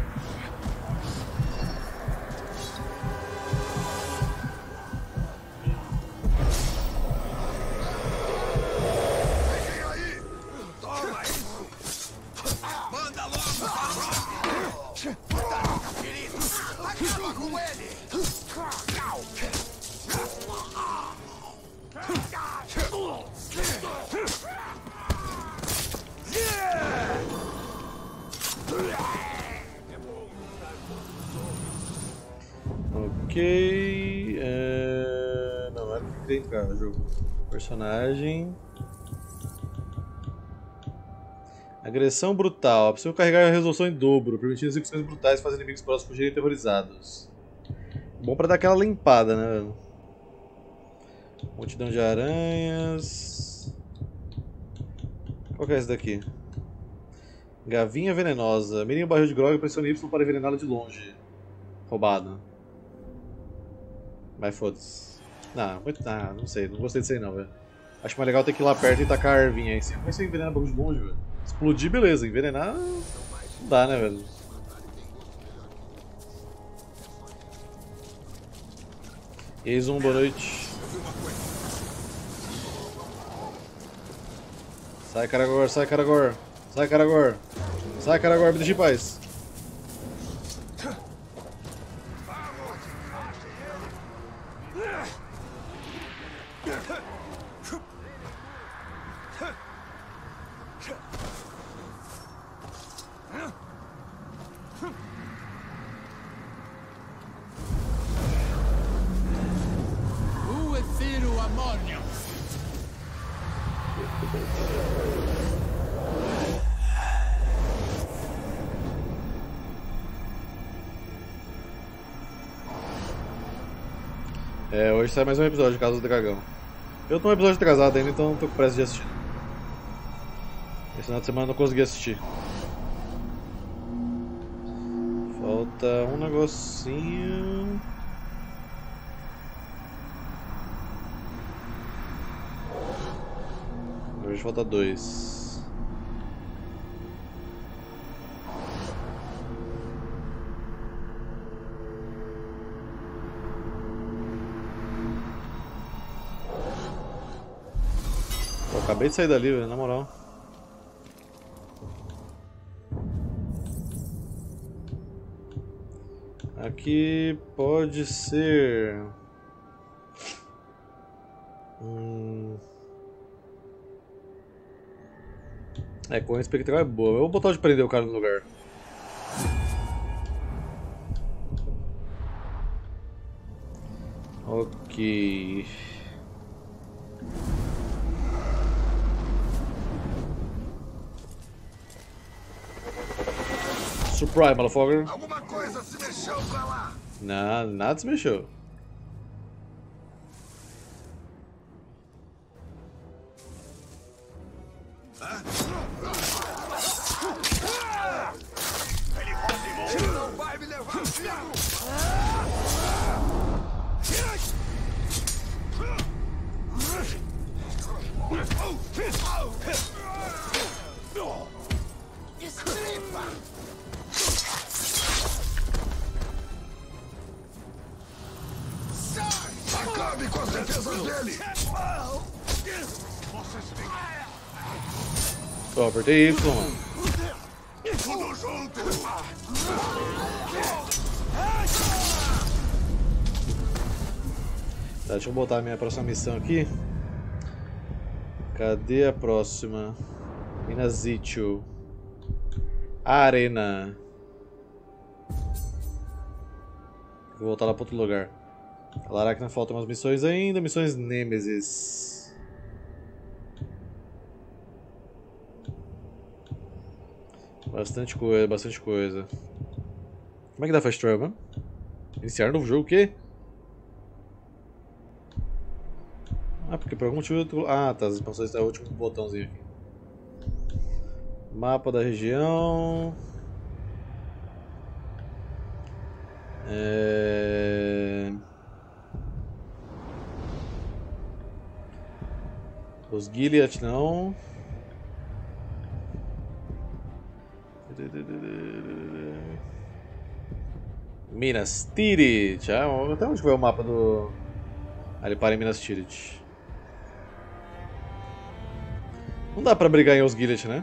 Ok. Não era que queria entrar no jogo. Personagem. Agressão brutal. É possível carregar a resolução em dobro, permitindo execuções brutais fazer inimigos próximos fugirem aterrorizados. Bom pra dar aquela limpada, né, velho? Multidão de aranhas. Qual que é esse daqui? Gavinha venenosa. Mire um barril de grog e pressione Y para envenená-la de longe. Roubado. Mas foda-se. Não sei, não gostei disso aí não, velho. Acho mais legal ter que ir lá perto e tacar a ervinha aí. Como é que você envenena bagulho de longe, velho? Explodir, beleza. Envenenar, não dá, né, velho? E aí, Zoom, boa noite. Sai, Caragor, sai, Caragor. Sai, Caragor. Sai, Caragor, me deixa em paz. Hoje sai mais um episódio de Casa do Dragão. Eu tô um episódio atrasado ainda, então tô com pressa de assistir. Esse final de semana eu não consegui assistir. Falta um negocinho. Hoje falta 2. Acabei de sair dali, velho, na moral. Aqui pode ser... corrente espectral é boa. Eu vou botar de prender o cara no lugar. Ok. Surprise, motherfucker. Alguma coisa se mexeu pra lá. Nada se mexeu. Ele não vai me levar comigo. Estripa! Acabe com as defesas dele! Só apertei isso, mano. Tudo junto! Tá, deixa eu botar a minha próxima missão aqui. Cadê a próxima? Inazitio. Arena. Vou voltar lá para outro lugar. A Laracna faltam umas missões ainda. Missões Nemesis. Bastante coisa, bastante coisa. Como é que dá Fast Travel, mano? Iniciar novo jogo, o quê? Ah, porque por algum motivo... Ah, tá, as expansões é o último botãozinho aqui. Mapa da região... Os Gilead não... Minas Tirith. Ah, até onde foi o mapa do... Ah, ele para em Minas Tirith. Não dá pra brigar em Osgiliath, né?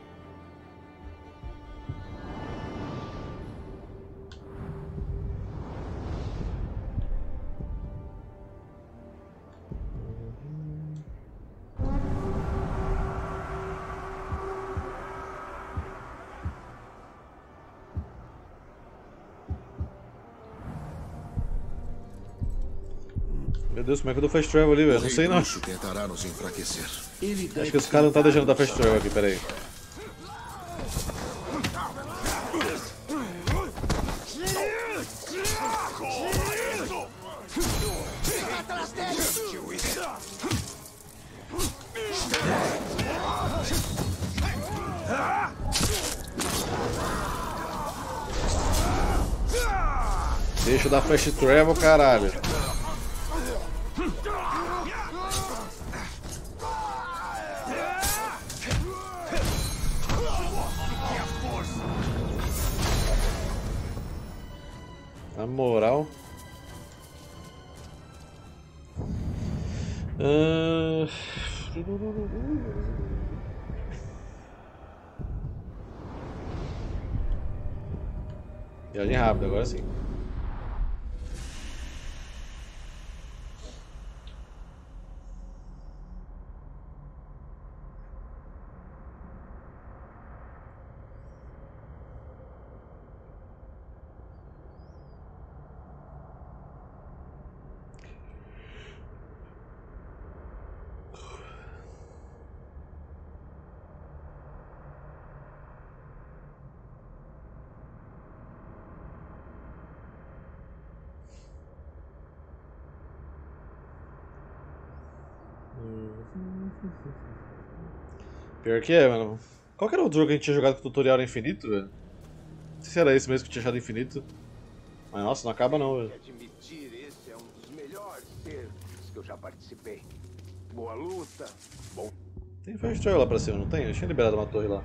Meu Deus, como é que eu dou fast travel ali, velho? Não sei não. Tentará nos enfraquecer. Acho que esse cara não tá deixando dar fast travel aqui, peraí. Deixa eu dar fast travel, caralho. Na moral. Viagem rápida, agora sim. Pior que é, mano. Qual que era o jogo que a gente tinha jogado com o tutorial infinito, velho? Não sei se era esse mesmo que tinha achado infinito. Mas nossa, não acaba não, velho. Admitir, esse é um dos melhores cercos que eu já participei. Boa luta. Bom. Tem fast travel lá pra cima, não tem? Eu tinha liberado uma torre lá.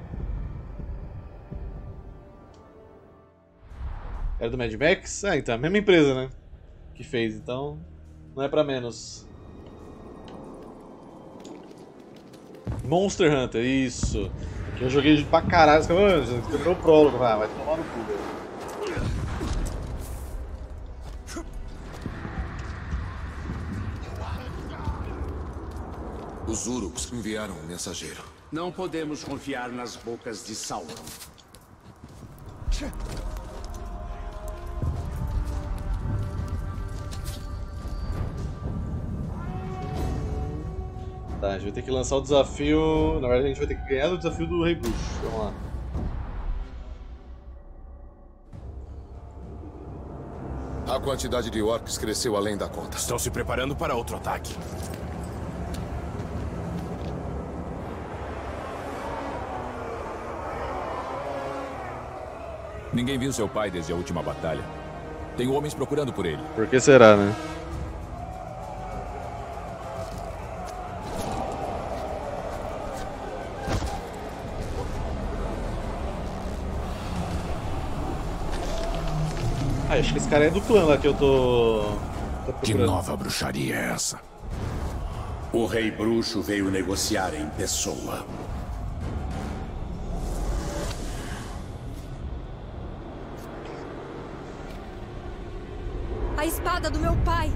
Era do Mad Max? Ah, então, a mesma empresa, né? Que fez, então não é pra menos. Monster Hunter, isso. Que eu joguei pra caralho. Mano, já terminou o prólogo, vai tomar no cu, velho. Os Uruks enviaram um mensageiro. Não podemos confiar nas bocas de Sauron. Tá, a gente vai ter que lançar o desafio... Na verdade a gente vai ter que ganhar o desafio do Rei Bruxo. Vamos lá. A quantidade de orcs cresceu além da conta. Estão se preparando para outro ataque. Ninguém viu seu pai desde a última batalha. Tem homens procurando por ele. Por que será, né? Ah, acho que esse cara é do clã lá que eu tô procurando. Que nova bruxaria é essa? O Rei Bruxo veio negociar em pessoa. A espada do meu pai!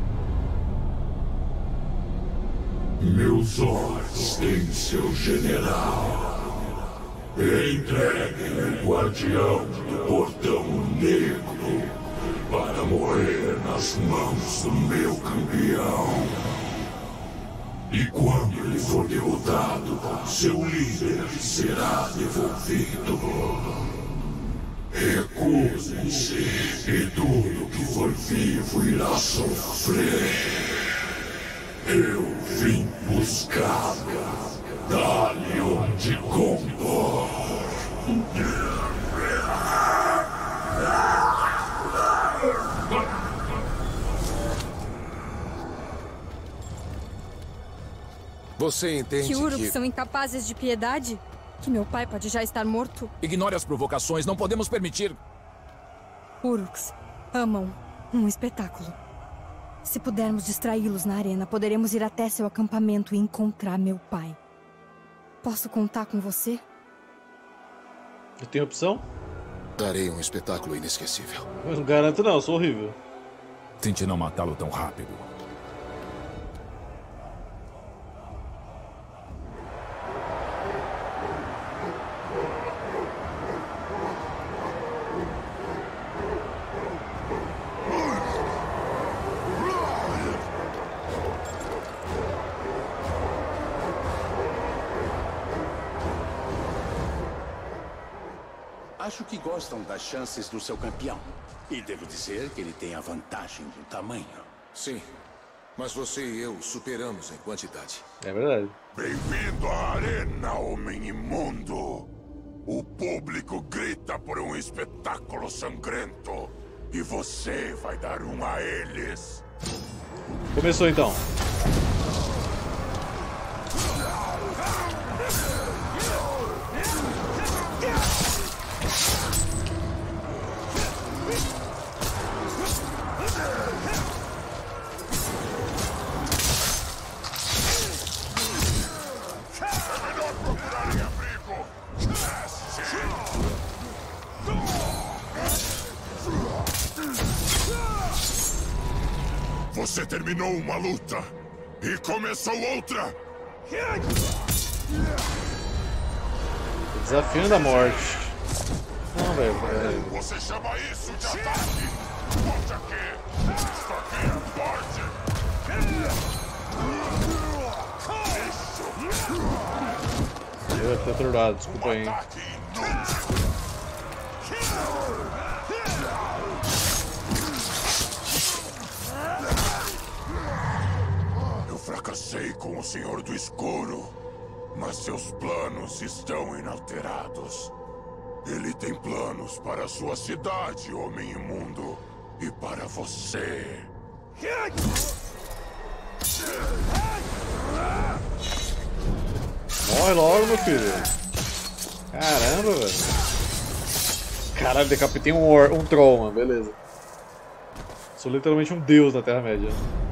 Meus olhos têm seu general. Entreguem o guardião do portão negro para morrer nas mãos do meu campeão. E quando ele for derrotado, seu líder será devolvido. Recusem-se e tudo que for vivo irá sofrer. Eu vim buscar Dalion de Gondor. Você entende que Uruks são incapazes de piedade? Que meu pai pode já estar morto? Ignore as provocações, não podemos permitir. Uruks amam um espetáculo. Se pudermos distraí-los na arena, poderemos ir até seu acampamento e encontrar meu pai. Posso contar com você? Eu tenho opção? Darei um espetáculo inesquecível. Eu não garanto não, eu sou horrível. Tente não matá-lo tão rápido. Acho que gostam das chances do seu campeão. E devo dizer que ele tem a vantagem do tamanho. Sim, mas você e eu superamos em quantidade. É verdade. Bem-vindo à arena, homem imundo. O público grita por um espetáculo sangrento. E você vai dar um a eles. Começou então. Você terminou uma luta e começou outra. Desafio da morte. Não, velho. Você chama isso de ataque? Volte aqui. Isso aqui é forte. Eu tô atordoado, desculpa aí. Eu fracassei com o Senhor do Escuro, mas seus planos estão inalterados. Ele tem planos para sua cidade, homem imundo, e para você. Morre logo, meu filho. Caramba, velho. Caralho, decapitei um troll, mano. Beleza. Sou literalmente um deus da Terra-média.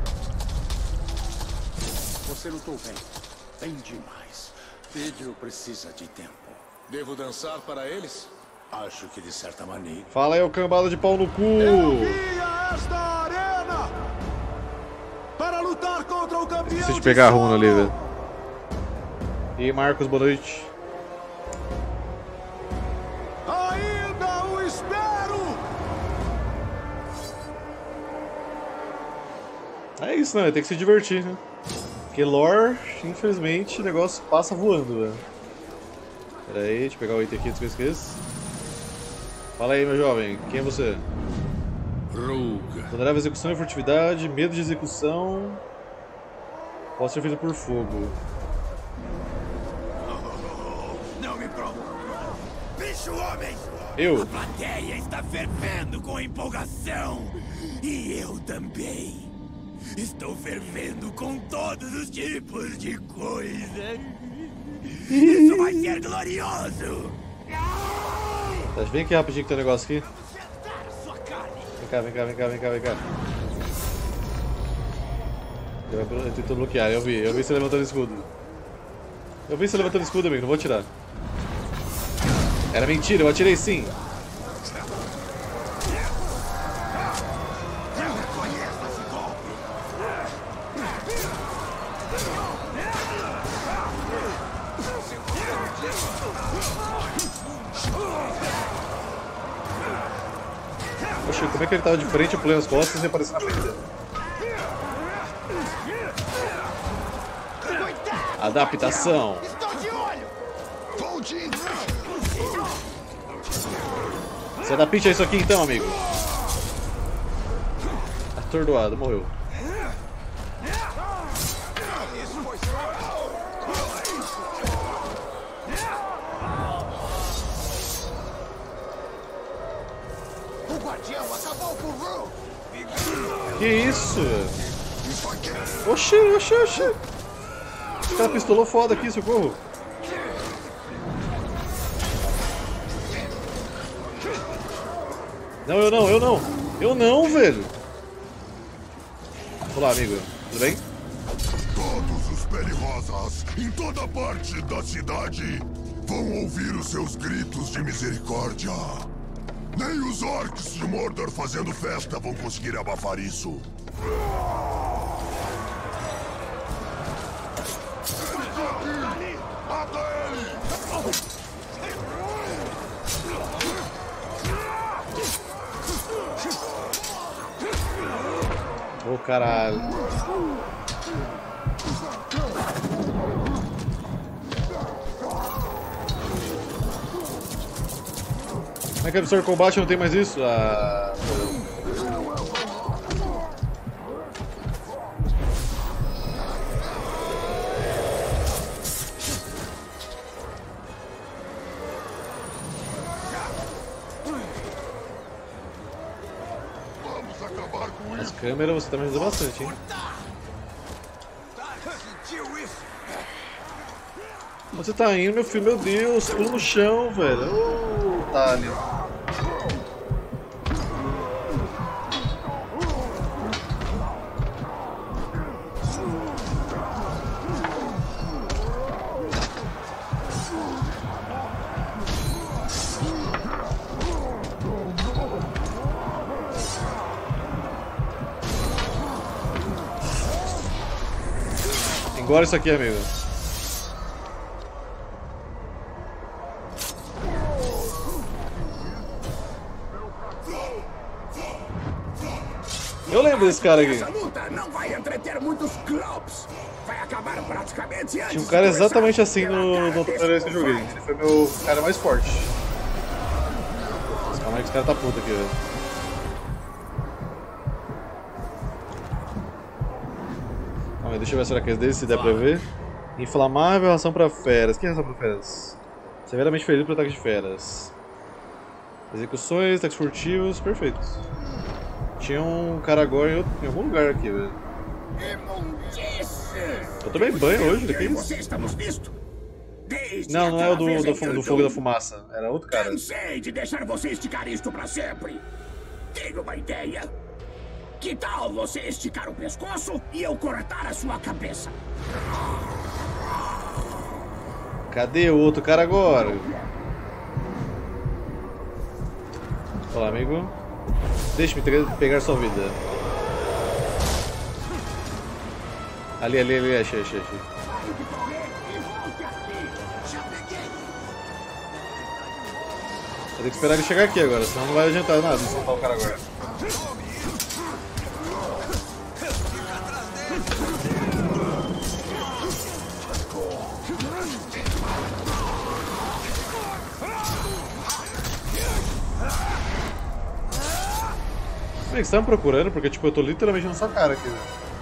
Você lutou bem. Bem demais. Filho precisa de tempo. Devo dançar para eles? Acho que de certa maneira. Fala aí, ô cambada de pau no cu! Eu vim a esta arena para lutar contra o campeão. Esqueci de pegar a runa ali, velho. E aí, Marcos, boa noite. Ainda o espero! É isso, né? Tem que se divertir, né? Porque lore, infelizmente, o negócio passa voando, velho. Pera aí, deixa eu pegar o item aqui antes que eu esqueça. Fala aí, meu jovem, quem é você? Rogue. Vulnerável à execução e furtividade, medo de execução. Pode ser feito por fogo. Não me provoque! Bicho homem! Eu? A plateia está fervendo com empolgação! E eu também! Estou fervendo com todos os tipos de coisa! Isso vai ser glorioso! Tá, vem aqui rapidinho que tem um negócio aqui. Vem cá. Ele tentou bloquear, eu vi você levantando o escudo. Eu vi você levantando o escudo, amigo, não vou atirar. Era mentira, eu atirei sim. Poxa, como é que ele tava de frente, eu pulei as costas e apareci na frente dele? Adaptação. Você dá pitch a isso aqui então, amigo. Atordoado, morreu. O guardião acabou com o Rogue. Que isso? Oxi, oxi, oxi. O cara pistolou foda aqui, socorro. Não, eu não, eu não. Eu não, velho. Olá, amigo. Tudo bem? Todos os pelirrosas em toda parte da cidade vão ouvir os seus gritos de misericórdia. Nem os orcs de Mordor fazendo festa vão conseguir abafar isso. Mata ele! Ô, caralho. Como é que Absorb Combate não tem mais isso? Ah... As câmeras você também usa bastante, hein? Onde você tá indo, meu filho? Meu Deus, pula no chão, velho. Ô, otário. Engole isso aqui, amigo. Eu lembro desse cara aqui. Essa luta não vai entreter muitos clubs. Vai acabar praticamente antes. Tinha um cara exatamente assim no primeiro vez que eu joguei. Ele foi meu cara mais forte. Calma aí que esse cara tá puto aqui, velho. Calma aí, deixa eu ver a hora dele, se der pra ver. Inflamável, ração pra feras. Que é ração pra feras? Severamente ferido por ataque de feras. Execuções, ataques furtivos, perfeitos. Tinha um cara agora em algum lugar aqui, velho. Eu tomei banho hoje, que isso? Não, não é o do fogo da fumaça. Era outro cara. Cansei de deixar você esticar isto pra sempre. Tenho uma ideia. Que tal você esticar o pescoço e eu cortar a sua cabeça? Cadê o outro cara agora? Olá, amigo. Deixe-me pegar sua vida. Ali, achei. Vou ter que esperar ele chegar aqui agora, senão não vai adiantar nada soltar o cara agora. Como é que você tá me procurando? Porque tipo, eu tô literalmente na sua cara aqui, velho.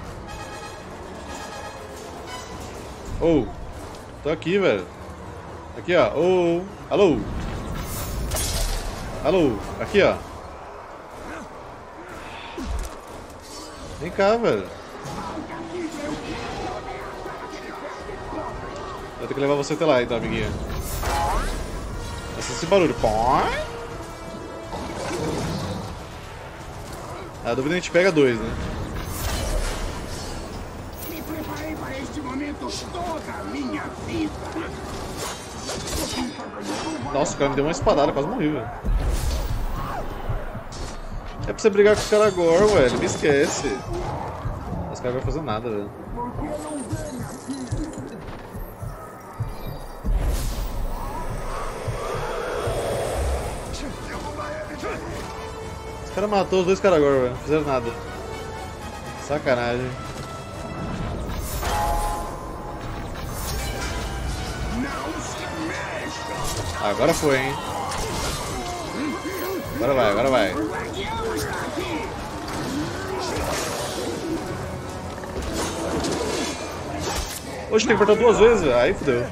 Oh, tô aqui, velho. Aqui, ó. Oh, alô. Alô, aqui, ó. Vem cá, velho. Vou ter que levar você até lá, então, amiguinha. Esse barulho. A dúvida é a gente pega dois, né? Me preparei para este momento toda a minha vida. Nossa, o cara me deu uma espadada, quase morri, velho. É pra você brigar com os caras agora, velho. Me esquece. Esse cara não vai fazer nada, velho. Os caras matou os dois caras agora, velho. Não fizeram nada. Sacanagem. Agora foi, hein? Agora vai, agora vai. Hoje tem que apertar 2 vezes, aí fodeu.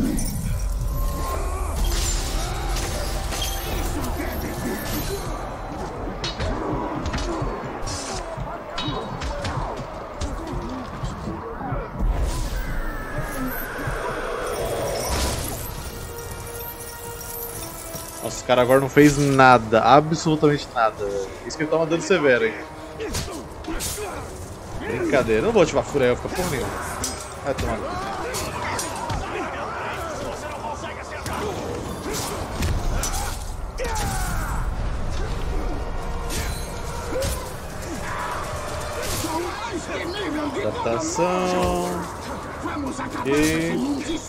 Nossa, esse cara agora não fez nada, absolutamente nada. Isso que ele toma dano severo, hein. Brincadeira, não vou ativar fúria élfica por nenhum. Vai tomar. Adaptação. E...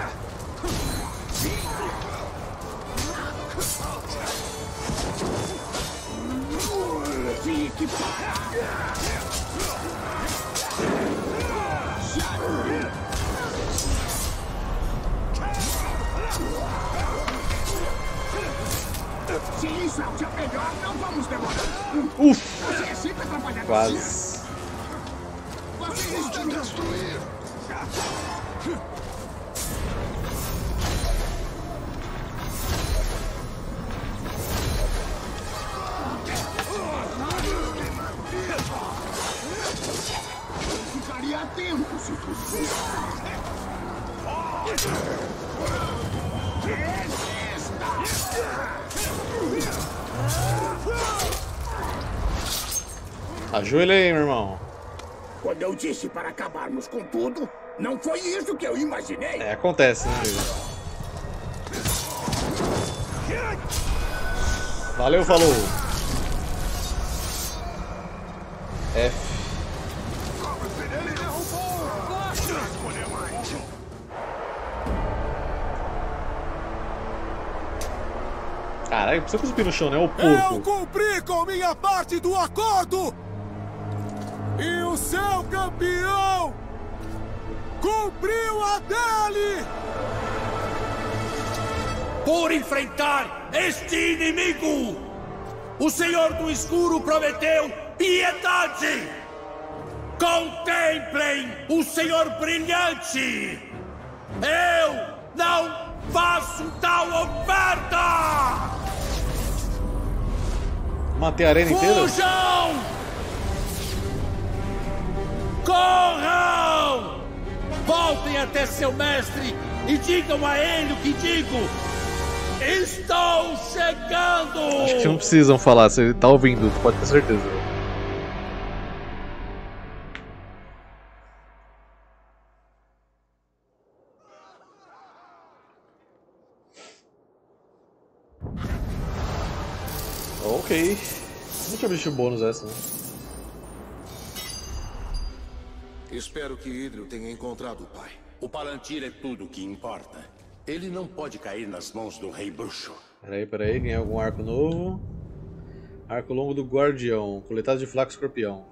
Se isso é o seu melhor, não vamos demorar. Você é sempre atrapalhado. Quase. Vamos te destruir. Ficaria atento se fosse. Ajoelha aí, meu irmão. Quando eu disse para acabarmos com tudo, não foi isso que eu imaginei. É, acontece, né, amigo? Valeu, falou. F. Caralho, precisa cuspir no chão, né? O porco. Eu cumpri com minha parte do acordo! E o seu campeão cumpriu a dele! Por enfrentar este inimigo, o Senhor do Escuro prometeu piedade! Contemplem o Senhor Brilhante! Eu não faço tal oferta! Matei a arena inteira? Fujam! Corram! Voltem até seu mestre e digam a ele o que digo! Estou chegando! Acho que não precisam falar, você tá ouvindo, pode ter certeza. Ok. Não tinha bicho bônus essa, né? Espero que Idril tenha encontrado o pai. O Palantir é tudo o que importa. Ele não pode cair nas mãos do Rei Bruxo. Peraí, ganhei algum arco novo. Arco longo do Guardião, coletado de flaco escorpião.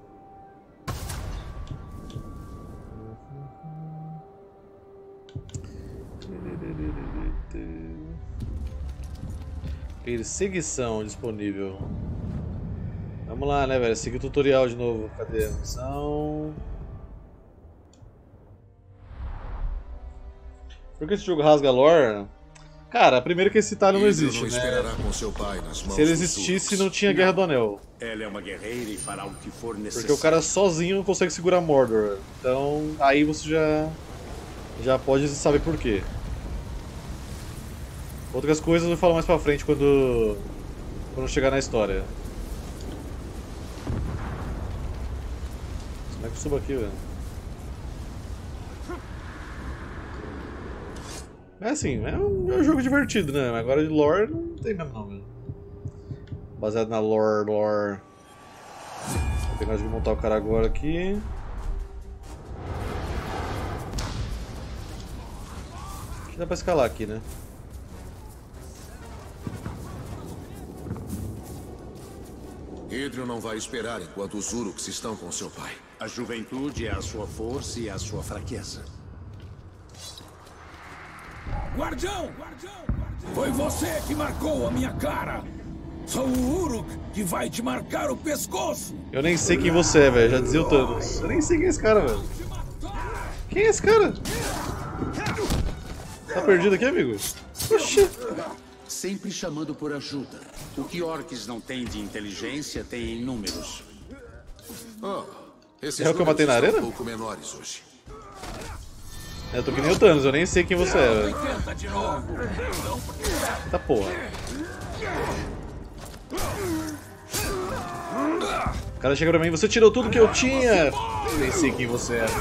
Perseguição disponível. Vamos lá, né, velho? Seguir o tutorial de novo. Cadê a missão? Por que esse jogo rasga lore? Cara, primeiro que esse talho não existe, né? Se ele existisse, não tinha Guerra do Anel. Ela é uma guerreira e fará o que for necessário. Porque o cara sozinho não consegue segurar Mordor. Então, aí você já pode saber por quê. Outras coisas eu falo mais pra frente quando chegar na história. Como é que eu subo aqui, velho? É assim, é um jogo divertido, né? Mas agora de lore não tem mesmo não, velho. Baseado na lore. Vou pegar de montar o cara agora aqui. Acho que dá pra escalar aqui, né? Idril não vai esperar enquanto os Uruks estão com seu pai. A juventude é a sua força e a sua fraqueza. Guardião! Foi você que marcou a minha cara! Sou o Uruk que vai te marcar o pescoço. Eu nem sei quem você é, velho. Já dizia o Thanos. Eu nem sei quem é esse cara, velho. Quem é esse cara? Tá perdido aqui, amigo? Oxi. Sempre chamando por ajuda. O que orcs não têm de inteligência tem em números. Oh, esses é o que eu matei na arena? Um pouco menores hoje. Eu tô que nem o Thanos, eu nem sei quem você é, velho. Eita porra. O cara chega pra mim, você tirou tudo que eu tinha. Nem sei quem você é.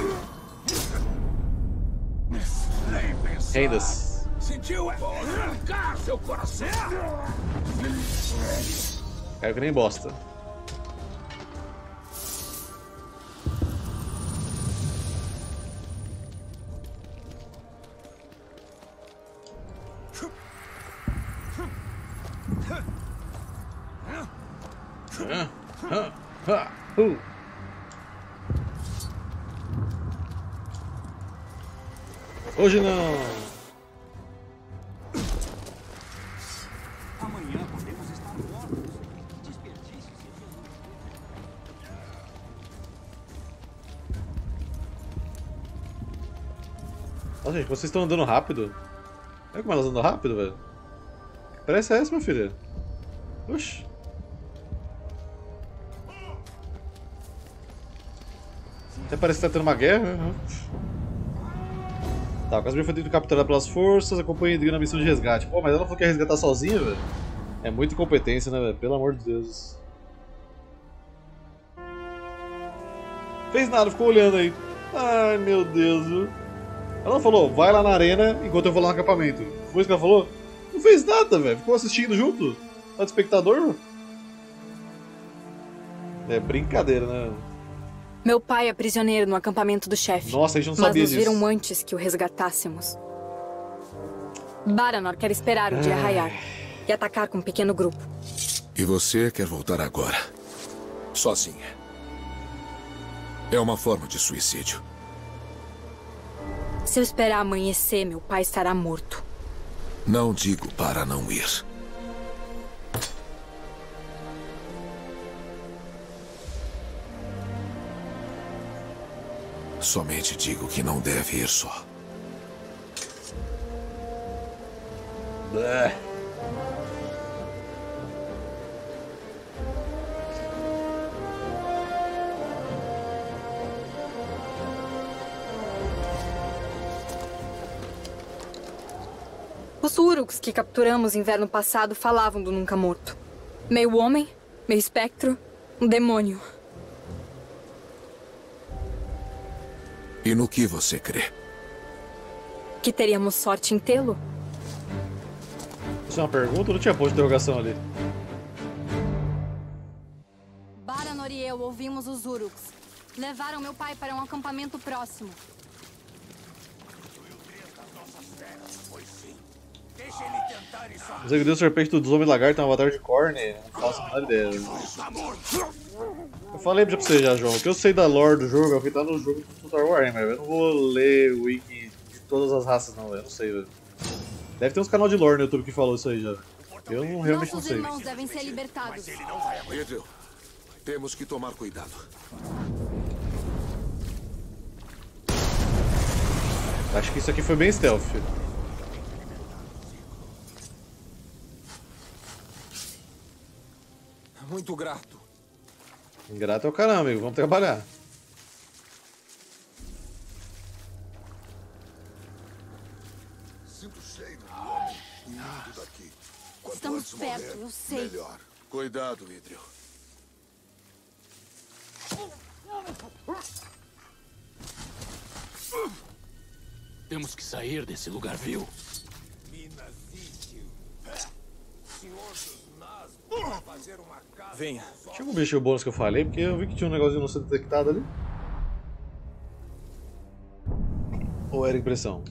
Renda-se. Sentiu? Arrancar seu coração. Caiu que nem bosta. Hoje não. Amanhã podemos estar mortos. Desperdício. Nossa, gente, vocês estão andando rápido? Olha como elas andam rápido, velho. Que pressa é essa, meu filho? Oxi. Até parece que tá tendo uma guerra. Tá, o Casimir foi tendo capturado pelas forças, acompanha Edgar na missão de resgate. Pô, mas ela falou que ia resgatar sozinha, velho? É muita incompetência, né, velho? Pelo amor de Deus. Fez nada, ficou olhando aí. Ai, meu Deus, viu? Ela falou, vai lá na arena enquanto eu vou lá no acampamento. Foi isso que ela falou? Não fez nada, velho. Ficou assistindo junto. Tá de espectador, mano. É brincadeira, né? Meu pai é prisioneiro no acampamento do chefe. Nossa, a gente não sabia disso. Mas nos viram antes que o resgatássemos. Baranor quer esperar o dia raiar e atacar com um pequeno grupo. E você quer voltar agora? Sozinha. É uma forma de suicídio. Se eu esperar amanhecer, meu pai estará morto. Não digo para não ir. Somente digo que não deve ir só. Bleh. Os Uruks que capturamos inverno passado falavam do Nunca Morto. Meio homem, meio espectro, um demônio. E no que você crê? Que teríamos sorte em tê-lo? Isso é uma pergunta ou não tinha ponto de interrogação ali? Baranor e eu ouvimos os Uruks. Levaram meu pai para um acampamento próximo. Os segredos do serpente dos homens lagarto é uma batalha de Corne. Não faço a menor ideia. Eu falei pra você já, João, que eu sei da lore do jogo é o que tá no jogo do Star Wars, mas eu não vou ler o wiki de todas as raças não, velho. Não sei, velho. Deve ter uns canal de lore no YouTube que falou isso aí já. Eu não, realmente não sei. Nossos irmãos devem ser libertados. Pedro, temos que tomar cuidado. Acho que isso aqui foi bem stealth. Muito grato. Ingrato é o caramba, amigo. Vamos trabalhar. Sinto o cheiro do homem indo daqui. Quanto Estamos antes perto, morrer, eu sei. melhor. Cuidado, Idril. Temos que sair desse lugar, viu? Venha. Tinha algum bicho bônus que eu falei, porque eu vi que tinha um negocinho não sendo detectado ali. Ou era impressão?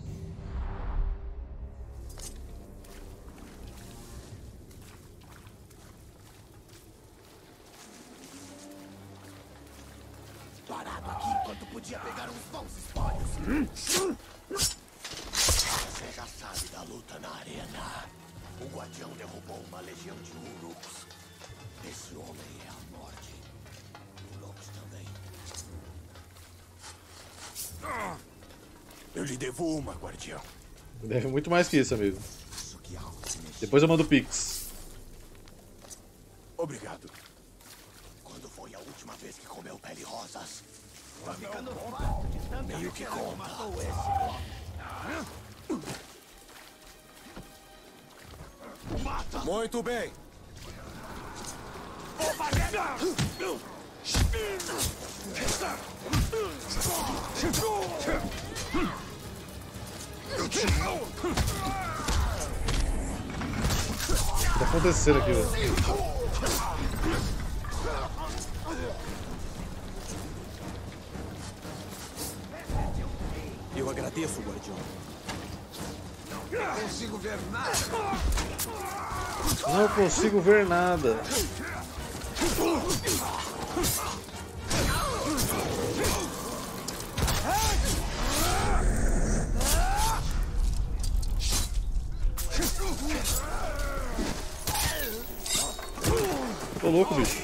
Parado aqui enquanto podia pegar uns bons espólios. Você já sabe da luta na arena. O Guardião derrubou uma legião de Uruks. lhe devo uma, guardião. Deve muito mais que isso, amigo. Depois eu mando o Pix. Obrigado. Quando foi a última vez que comeu pele rosas? Tá ficando fácil de tanta meio que conta. Muito bem. O que tá acontecendo aqui, velho? Eu agradeço, guardião. Não consigo ver nada. Não consigo ver nada. Tô louco, bicho.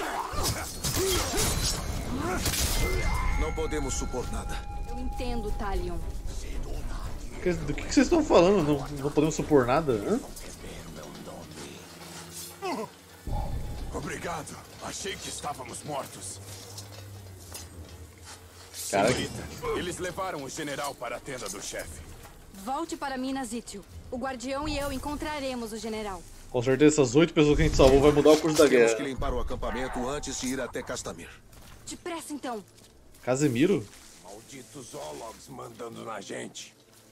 Não podemos supor nada. Eu entendo, Talion. Do que vocês estão falando? Não podemos supor nada? Hã? Obrigado. Achei que estávamos mortos. Cara, senhorita, eles levaram o general para a tenda do chefe. Volte para Minas Ithil. O guardião e eu encontraremos o general. com certeza essas 8 pessoas que a gente salvou vai mudar o curso da guerra. Temos que limpar o acampamento antes de ir até Castamir. Depressa, então. Casemiro? Malditos Zologs mandando na gente.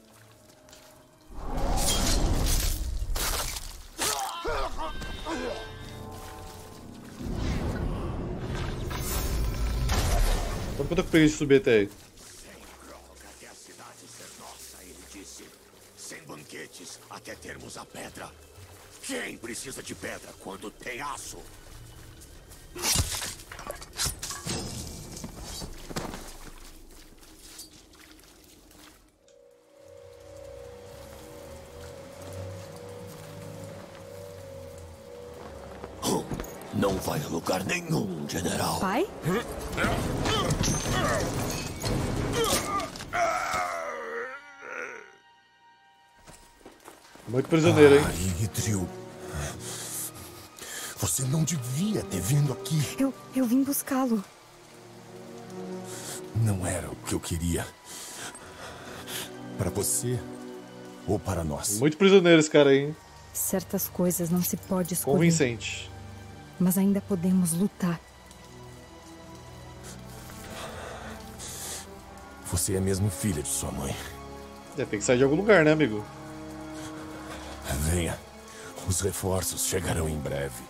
Quanto eu peguei de subir até aí? Até a cidade ser nossa, ele disse. Sem banquetes, até termos a pedra. Quem precisa de pedra quando tem aço? Não vai a lugar nenhum, general. Pai? Muito prisioneiro, hein? Yggdrasil. Você não devia ter vindo aqui. Eu vim buscá-lo. Não era o que eu queria. Para você ou para nós. Muito prisioneiro esse cara aí, hein? Certas coisas não se pode escolher. Convincente. Mas ainda podemos lutar. Você é mesmo filha de sua mãe. Tem que sair de algum lugar, né, amigo? Venha. Os reforços chegarão em breve.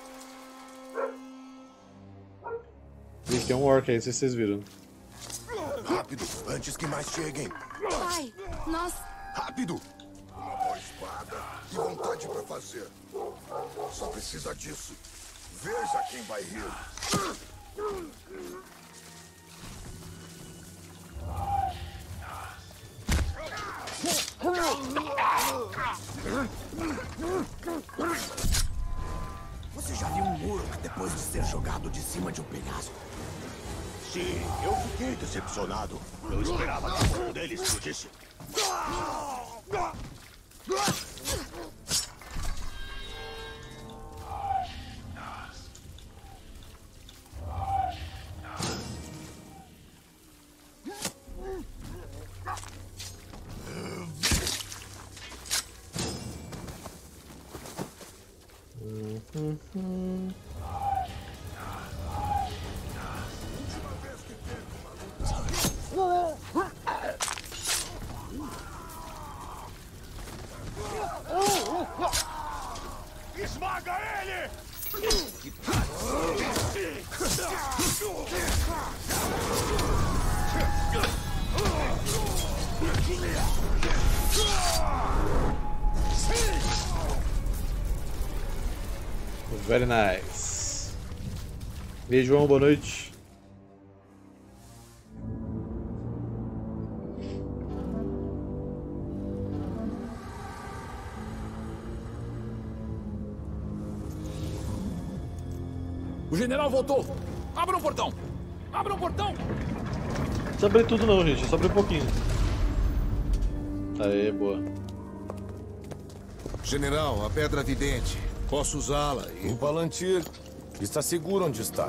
Gente, tem um orc aí, não sei se vocês viram. Rápido, antes que mais cheguem. Pai, nós... Rápido! Uma boa espada e vontade pra fazer. Só precisa disso. Veja quem vai rir. Você já viu um muro depois de ser jogado de cima de um penhasco? Sim, eu fiquei decepcionado. Eu esperava que um deles explodisse. Esmaga ele! Very nice. E aí, João, boa noite. O general voltou! Abra o portão! Abra o portão! Não precisa abrir tudo não, gente. É só abrir um pouquinho. Aê, boa. General, a Pedra Vidente. Posso usá-la e... O Palantir está seguro onde está.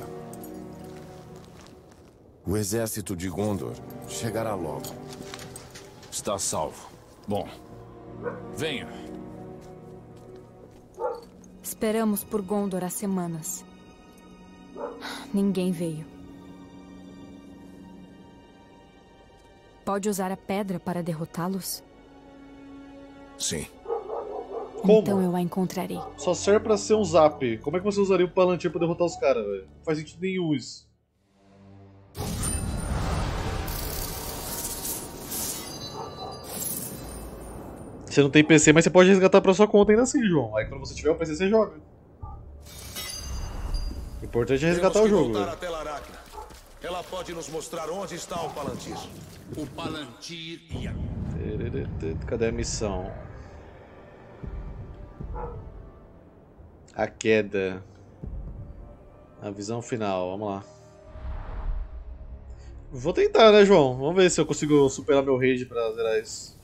O exército de Gondor chegará logo. Está salvo. Bom, venha. Esperamos por Gondor há semanas. Ninguém veio. Pode usar a pedra para derrotá-los? Sim. Como? Então eu a encontrarei. Só serve pra ser um zap. Como é que você usaria o Palantir pra derrotar os caras, velho? Não faz sentido nenhum isso. Você não tem PC, mas você pode resgatar pra sua conta ainda assim, João. Aí quando você tiver o PC, você joga. O importante é resgatar o jogo, velho. Ela pode nos mostrar onde está o Palantir. O Palantir e a... Cadê a missão? A queda. A visão final, vamos lá. Vou tentar, né, João? Vamos ver se eu consigo superar meu rage pra zerar isso.